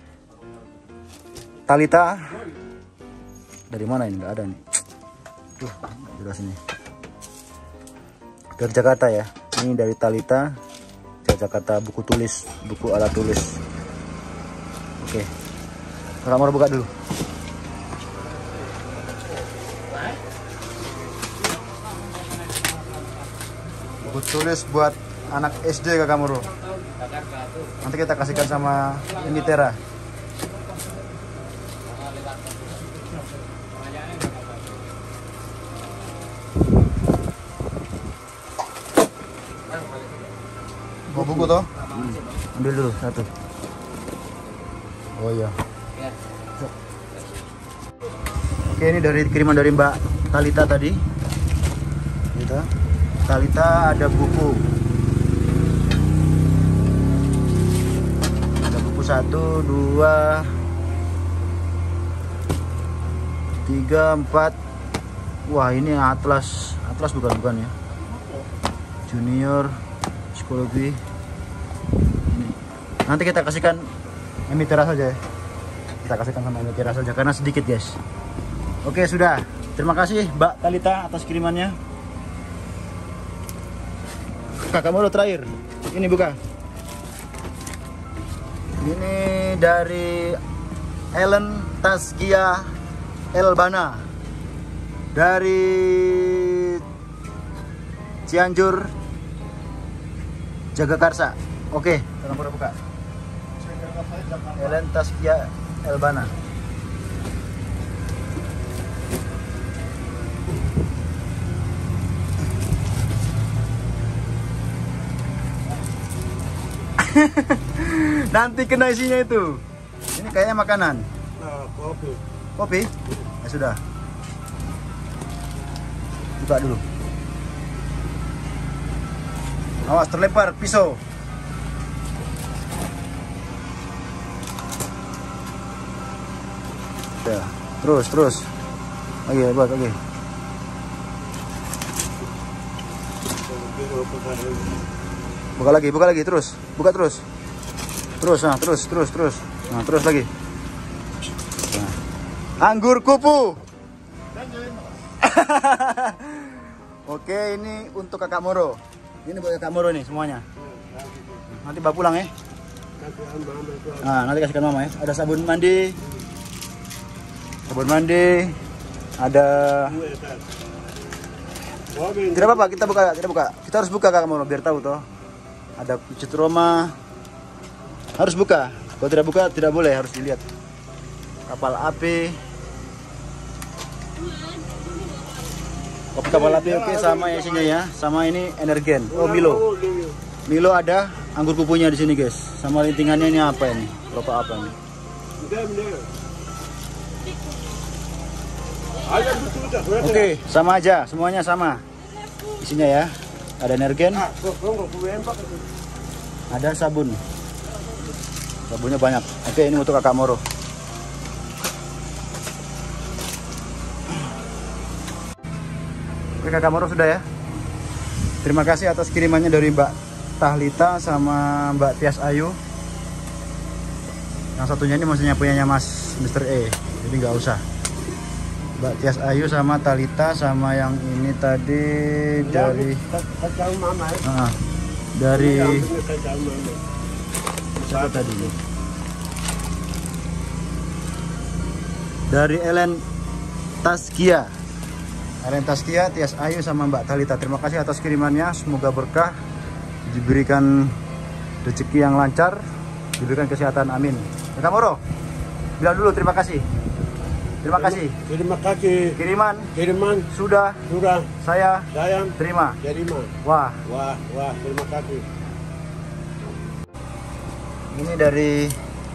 Talita. Dari mana ini? Nggak ada nih. Jelas ini. Dari Jakarta ya. Ini dari Talita. Jakarta buku tulis, buku alat tulis. Oke. Kakak Moro buka dulu. Buku tulis buat anak SD Kakak Moro. Nanti kita kasihkan sama Emitera. Bawa buku toh? Ambil dulu satu. Oh iya. Oke, ini dari kiriman dari Mbak Thalita tadi. Gitu. Thalita ada buku. Ada buku 1, 2, 3, 4. Wah, ini atlas bukan ya. Junior psikologi. Ini. Nanti kita kasihkan Emitera saja ya. Kita kasihkan sama Emitera saja karena sedikit, guys. Oke, sudah. Terima kasih Mbak Thalita atas kirimannya. Kakak Moro terakhir. Ini buka. Ini dari Ellen Tasgia Elbana dari Cianjur, Jagakarsa. Oke, Kakak Moro buka. Ellen Tasgia Elbana. Nanti kena isinya itu. Ini kayaknya makanan. Kopi. Kopi? Ya sudah. Buka dulu. Awas terlempar pisau. Ya, terus. Lagi, buat lagi. Buka lagi, terus. Buka terus. Terus. Nah, terus lagi. Nah. Anggur kupu. Oke, ini untuk Kakak Moro. Ini buat Kakak Moro nih semuanya. Nanti bawa pulang ya. Nah, nanti kasihkan mama ya. Ada sabun mandi. Ada. Tidak apa-apa, kita buka. Kita harus buka Kakak Moro biar tahu toh. Ada pijat Roma. Harus buka. Kalau tidak buka tidak boleh, harus dilihat. Kapal api. Kopi kapal api oke, sama isinya ya. Sama ini energen. Oh, Milo. Milo ada anggur kupunya di sini, guys. Sama lintingannya ini apa ini? Rokok apa ini? Oke, sama aja, semuanya sama. Isinya ya. Ada energen. Ada sabun. Sabunnya banyak. Oke, ini untuk Kakak Moro. Oke, Kakak Moro sudah ya. Terima kasih atas kirimannya dari Mbak Thalita sama Mbak Tias Ayu. Yang satunya ini maksudnya punyanya Mas Mr. E. Jadi nggak usah. Mbak Tias Ayu sama Thalita sama yang ini tadi dari siapa tadi? Dari Ellen Tasgia. Tias Ayu sama Mbak Thalita. Terima kasih atas kirimannya. Semoga berkah, diberikan rezeki yang lancar, diberikan kesehatan. Amin. Kakak Moro, bilang dulu terima kasih. Terima kasih. Kiriman sudah saya terima. Wah, terima kasih. Ini dari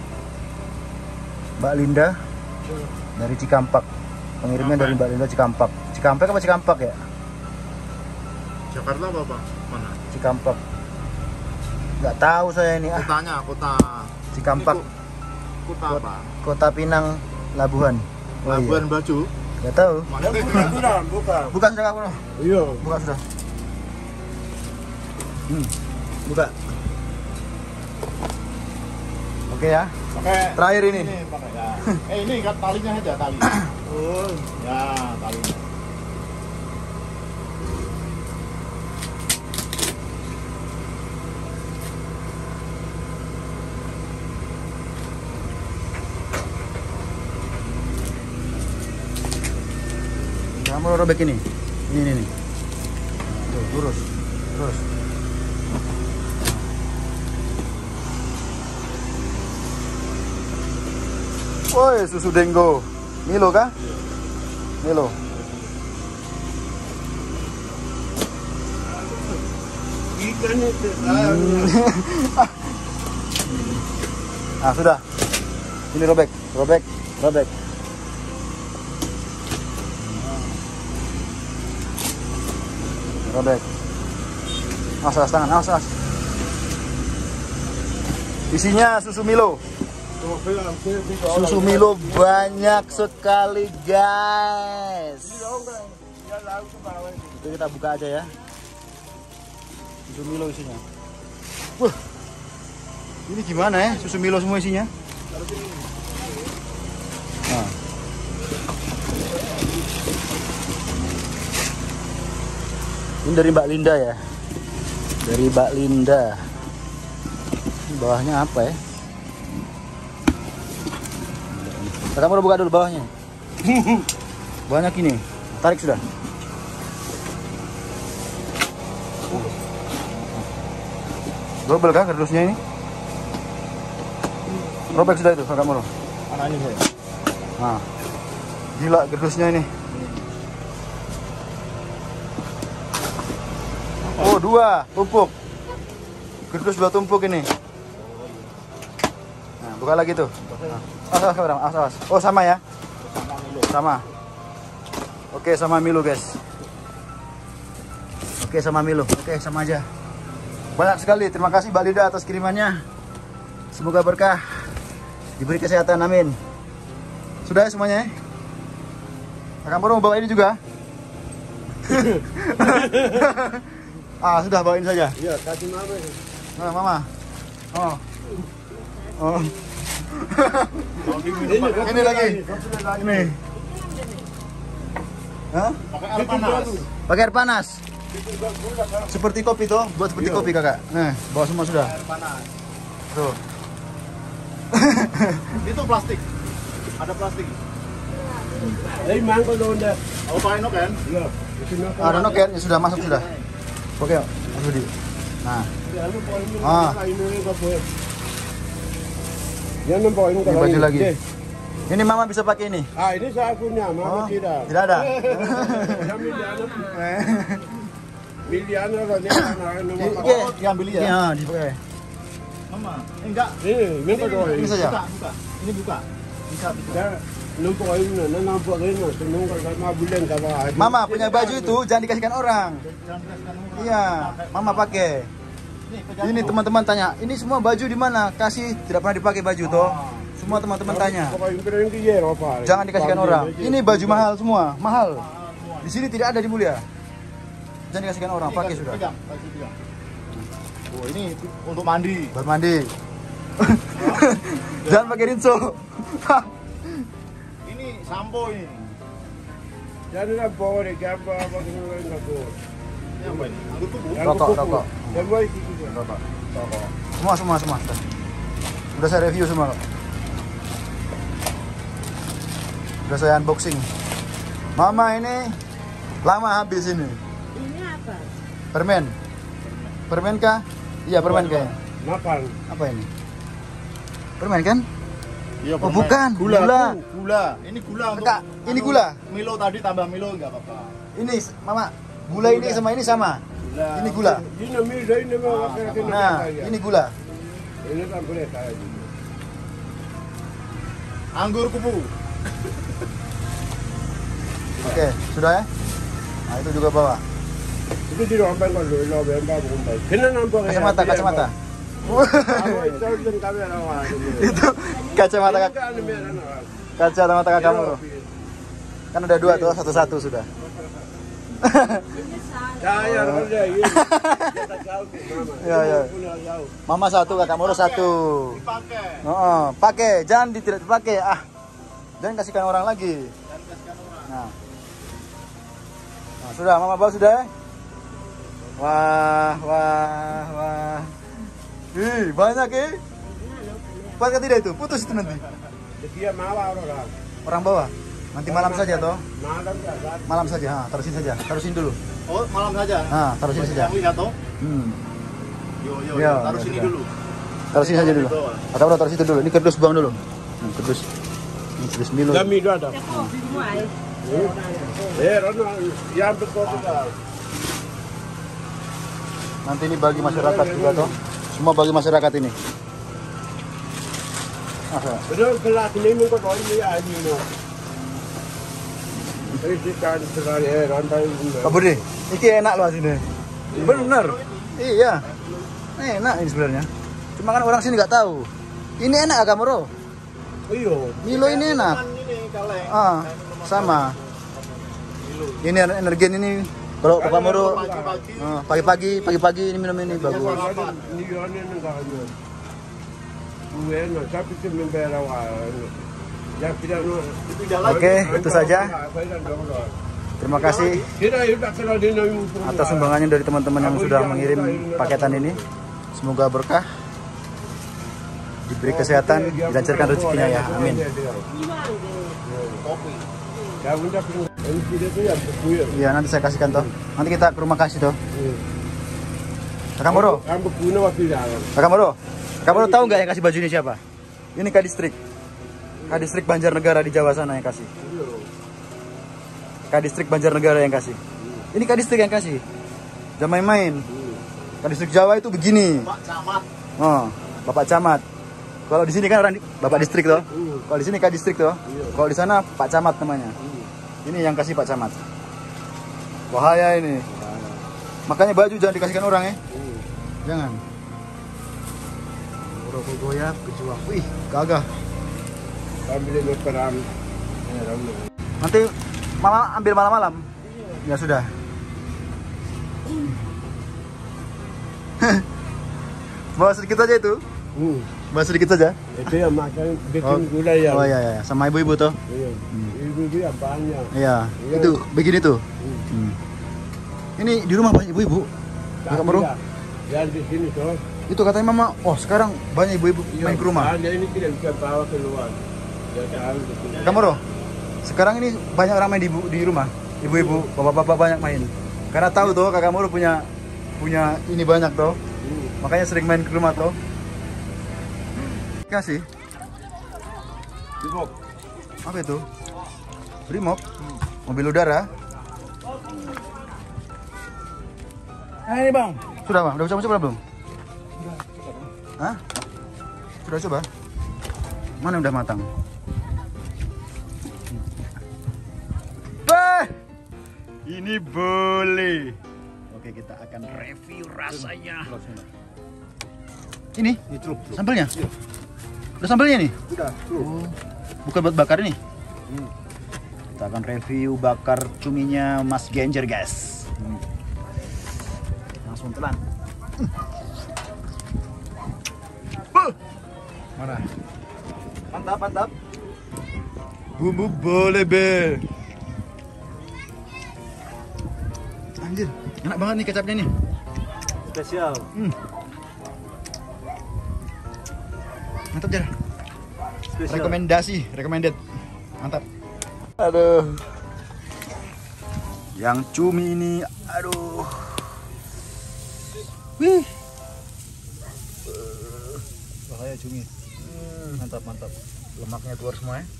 Mbak Linda dari Cikampak. Pengirimnya dari Mbak Linda Cikampak. Cikampek apa Cikampak ya? Jakarta apa mana? Cikampak. Nggak tahu saya ini. Kotanya, kota Cikampak. Kota apa? Kota Pinang, Labuhan. Oh, Labuhan iya. Bajo. Nggak tahu. Bukan. Sudah Kak Bro? Iya. Buka sudah. Buka. Oke ya. Pakai Terakhir ini. pakai ya. Ini ikat talinya aja tali. Oh, ya talinya. Kamu robek ini. Ini. Tuh, lurus. Terus. Woi, susu Denggo. Milo kah? Milo. Ikan itu. Ah, sudah. Ini robek. Robek. Awas tangan, awas. Isinya susu Milo. Susu Milo banyak sekali, guys. Itu kita buka aja ya. Susu Milo isinya. Wah. Ini gimana ya? Susu Milo semua isinya. Nah. Ini dari Mbak Linda ya. Dari Mbak Linda. Ini bawahnya apa ya? Kamu udah buka dulu bawahnya. Banyak ini. Tarik sudah. Double kan kardusnya ini? Robek sudah itu kakak Moro. Anaknya saya. Nah. Gila kardusnya ini. Oh, 2 tumpuk. Kardus 2 tumpuk ini. Nah, buka lagi tuh. Awas. Oh, sama ya? Sama. Oke, sama Milo, guys. Oke, sama Milo. Oke, sama aja. Banyak sekali. Terima kasih Mbak Linda atas kirimannya. Semoga berkah. Diberi kesehatan, amin. Sudah ya semuanya? Kakak Moro mau bawa ini juga? Sudah bawain saja. Iya, kasih mama. Nah, mama. Oh. Ini lagi. Ini. Hah? Pakai air panas. Seperti kopi tuh, buat seperti kopi kakak. Nah, bawa semua sudah. Air panas. Tuh. Itu plastik. Ada plastik. Ini mangkok dong dah. Oh, pakai nok kan? Iya. Ada noken, ya sudah masuk sudah. Oke, masuk di. Nah. Jangan poin Ini baju lagi. Ini mama bisa pakai ini. Ini saya punya, mama tidak. Tidak ada. Milianer loh dia Oke, diambil ya. Iya, dipakai. Mama, enggak. Ini kok Ini saja. Buka. Ini buka. Bisa. nampak ini, nampak ini, senang kalau bulan kalau. Mama punya baju itu jangan dikasihkan orang. Iya, mama pakai. Ini teman-teman tanya, ini semua baju di mana? Kasih, tidak pernah dipakai baju toh. Semua teman-teman tanya. Jangan dikasihkan orang. Ini baju mahal semua, mahal. Di sini tidak ada di Mulia. Jangan dikasihkan orang, pakai sudah. Oh, ini untuk mandi. Buat mandi. Jangan pakai rinso. Ini sampo ini. Jangan bawa deh, gambar apa semua enggak boleh. Ini apa ini? Anggur kuku. Rokok. Semua itu. Rokok. Semua. Udah saya review semua kok. Udah saya unboxing. Mama ini lama habis ini. Ini apa? Permen. Permen kah? Iya, permen kayaknya. Makan. Apa ini? Permen kan? Iya, Oh, bukan. Gula. Ini gula untuk. Kak, ini gula. Milo tadi tambah Milo enggak apa-apa. Ini Mama, gula ini sama ini sama. Ini gula. Ini milo ini mau makan. Nah, ini gula. Ini kan boleh kayak gitu. Anggur kupu. Oke, sudah ya? Nah, itu juga bawa. Itu di ruang bangku lo bemba bukan. Kena nampak ya. Kacamata. Itu kacamata kakak kamu. Kan udah dua tuh, satu sudah. Ya. Mama satu, kakak Moro satu. Pakai, jangan tidak dipakai. Jangan kasihkan orang lagi. Nah, sudah, mama bawa sudah. Wah. Ih, banyak ya. Pakai tidak itu, putus itu nanti. Dia malah orang. Orang bawa. Nanti malam saja toh. Malam saja, tarusin saja. Tarusin dulu. Oh, malam saja. Tarusin saja. Yang lihat toh. Yo, taruh sini dulu. Taruh sini saja dulu. Atau udah taruh situ dulu. Ini kerdus buang dulu. Kerdus. Ini kerdus Milo. Dami itu ada. Yang betul betul. Nanti ini bagi masyarakat juga toh. Semua bagi masyarakat ini. Betul gelas ini mungkin kau ini ya ini. Kita sekali rantai bener. Pak Budi, ini enak loh sini. Bener. Iya. Enak ini sebenarnya. Cuma kan orang sini nggak tahu. Ini enak Kak Moro. Iya. Milo ini enak. Sama. Ini energen ini. Kalau Kak Moro pagi-pagi ini minum ini bagus. Oke, itu saja. Terima kasih atas sumbangannya dari teman-teman yang sudah mengirim paketan ini. Semoga berkah, diberi kesehatan, dilancarkan rezekinya ya. Amin. Iya, nanti saya kasihkan toh. Nanti kita ke rumah kasih toh. Kakak Moro. Kakak Moro tahu nggak yang kasih baju ini siapa? Ini Kadistrik. Kadistrik Banjarnegara di Jawa sana yang kasih. Kadistrik Banjarnegara yang kasih. Ini Kadistrik yang kasih. Jangan main-main. Kadistrik Jawa itu begini. Pak Camat. Oh, Bapak Camat. Kalau di sini kan orang Bapak Distrik toh. Kalau di sini Kadistrik toh. Kalau di sana Pak Camat namanya. Ini yang kasih Pak Camat. Bahaya ini. Makanya baju jangan dikasihkan orang ya. Jangan. Rokok goyak kejuang. Wih, gagah. Ambil perang. Nanti ambil malam-malam. Ya sudah. Bawa sedikit aja itu. Bawa sedikit saja. Itu yang makan bikin gula ya. Oh iya. Sama ibu-ibu tuh. Iya. Ibu-ibu ya banyak. Iya. Itu begini tuh. Ini di rumah banyak ibu-ibu. Kakak Moro. Ya di sini tuh. Itu katanya mama. Oh sekarang banyak ibu-ibu main ke rumah. Banyak ini tidak bisa bawa keluar. Kakak Moro. Sekarang ini banyak orang main di rumah. Ibu-ibu, bapak-bapak banyak main. Karena tahu tuh Kakak Moro punya ini banyak tuh. Makanya sering main ke rumah tuh. Kasih. Brimob. Apa itu? Brimob. Mobil udara. Nah ini bang. Sudah bang, udah coba belum? Hah? Sudah coba? Mana udah matang? Ini boleh. Oke, kita akan review rasanya. Ini sambelnya? Udah sambelnya nih? Udah. Oh, bukan buat bakar ini? Kita akan review bakar cuminya Mas Genjer, guys. Langsung telan. Mana? Mantap. Bumbu boleh be. Anjir, enak banget nih kecapnya nih. Spesial. Mantap Jar. Recommended. Mantap. Aduh. Yang cumi ini, aduh. Wih. Bahaya cumi. Mantap. Lemaknya keluar semua ya.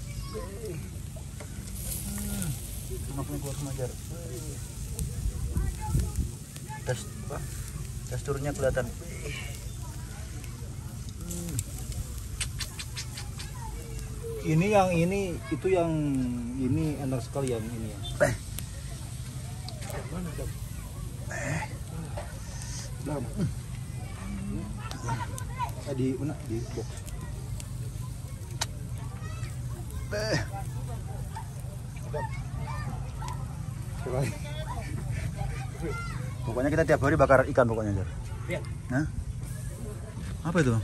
Lemaknya keluar semua Jar. Teksturnya kelihatan. Ini yang ini, itu yang ini enak sekali yang ini ya. Di mana? Di box. Pokoknya kita tiap hari bakar ikan pokoknya Jar. Iya. Hah? Apa itu?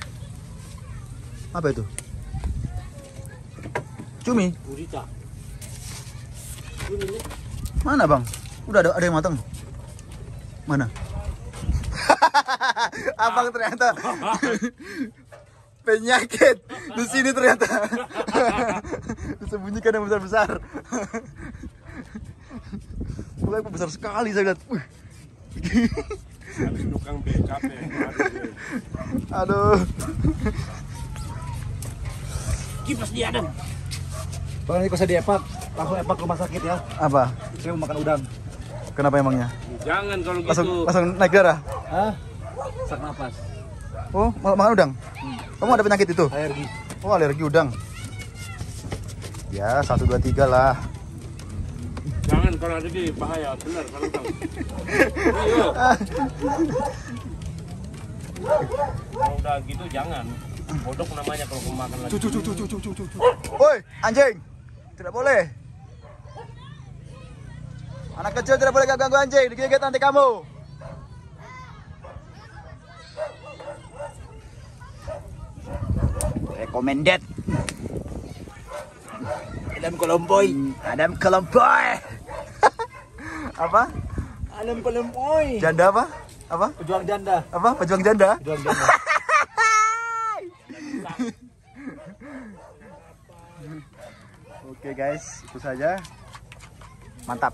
Cumi? Gurita. Mana bang? Udah ada yang matang? Mana? Abang ternyata penyakit di sini ternyata. Disembunyikan yang besar-besar. Mulai besar sekali saya lihat. Habis nukang BKP. Aduh. Kipas di Adam. Bang, ini kalau saya diepak, langsung epak ke rumah sakit ya. Apa? Saya mau makan udang. Kenapa emangnya? Jangan kalau gitu. Langsung naik darah? Hah? Sesak nafas. Oh, makan udang? Kamu ada penyakit itu? Alergi. Oh, alergi udang. Ya, 1, 2, 3 lah. Jangan kalau ada gini bahaya, benar kalau tahu. Iya. Kalau udah gitu jangan. Bodok namanya kalau makan lagi. Woi, anjing. Tidak boleh. Anak kecil tidak boleh ganggu anjing, digigit nanti kamu. Recommended. Adam Kolomboy. Adam Kolomboy. Apa? Adam Kolomboy. Janda apa? Apa? Pejuang janda. Apa? Pejuang janda? Pejuang janda. Oke guys, itu saja. Mantap.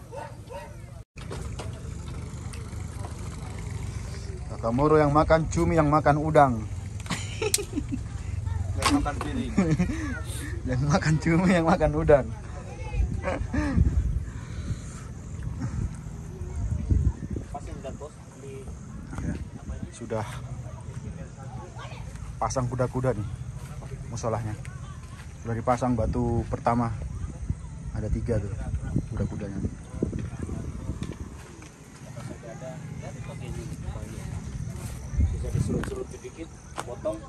Kakak Moro yang makan cumi, yang makan udang. Yang makan piring. Yang makan cumi, yang makan udang. Sudah pasang kuda-kuda nih musolahnya. Sudah dipasang batu pertama. Ada 3 tuh kuda-kudanya. Bisa disurut-surut sedikit, potong.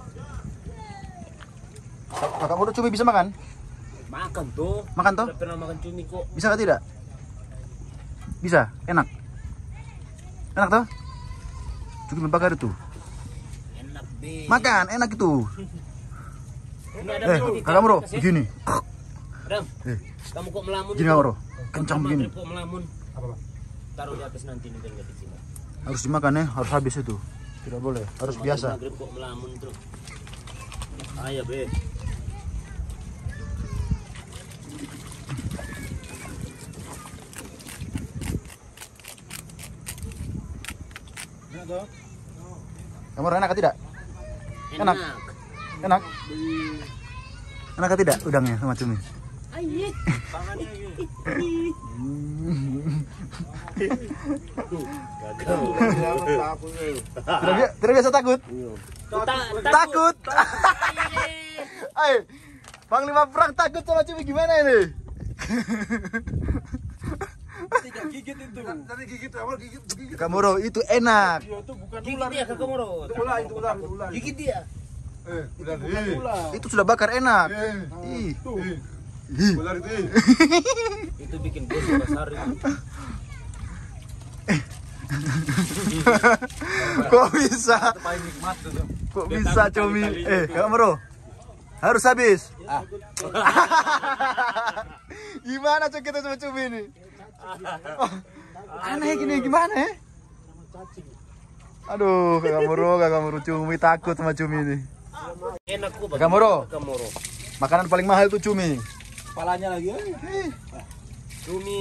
Kakak Moro cumi bisa makan? Makan tuh. Makan toh? Udah pernah makan cumi kok. Bisa nggak tidak? Bisa, enak. Enak toh? Cumi bakar itu. Enak deh. Makan, enak itu. Ini ada begini, Kakak Moro, kasih. begini. Adam, kamu kok melamun? Gini itu? Kakak Moro, kencang Maghrib begini. kok melamun? Apa, Bang? Taruh di atas nanti nih di sini. Harus dimakan ya, harus habis itu. Tidak boleh, harus biasa. Maghrib kok melamun terus. Ayo be. Enak toh? Kakak Moro enak atau tidak? Enak. Enak? Enak atau tidak udangnya sama cumi? Tidak biasa takut? Takut. Ayo, Panglima Perang takut sama cumi gimana ini? Tidak gigit itu. Tadi gigit awal gigit. Kakak Moro itu enak. Dia itu bukan Gigit ular. dia Kakak Moro. Itu ular, itu ular, itu ular. Gigit dia. Ular. Ular. Itu sudah bakar enak. Ih. Ih. Ular itu. Itu bikin bos besar itu. Kok bisa? Paling nikmat itu. Kok bisa cumi? Kakak Moro, harus habis. Gimana cok kita sama cumi ini? Oh, aneh gini gimana ya? Aduh, Kakak Moro cumi takut sama cumi ini. Enak kok. Kakak Moro. Kakak Moro. Makanan paling mahal tuh cumi. Kepalanya lagi. Cumi.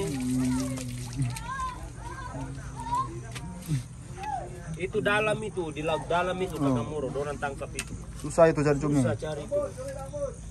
Itu dalam itu, di laut dalam itu Kakak Moro, orang tangkap itu. Susah itu cari cumi. Susah cari itu.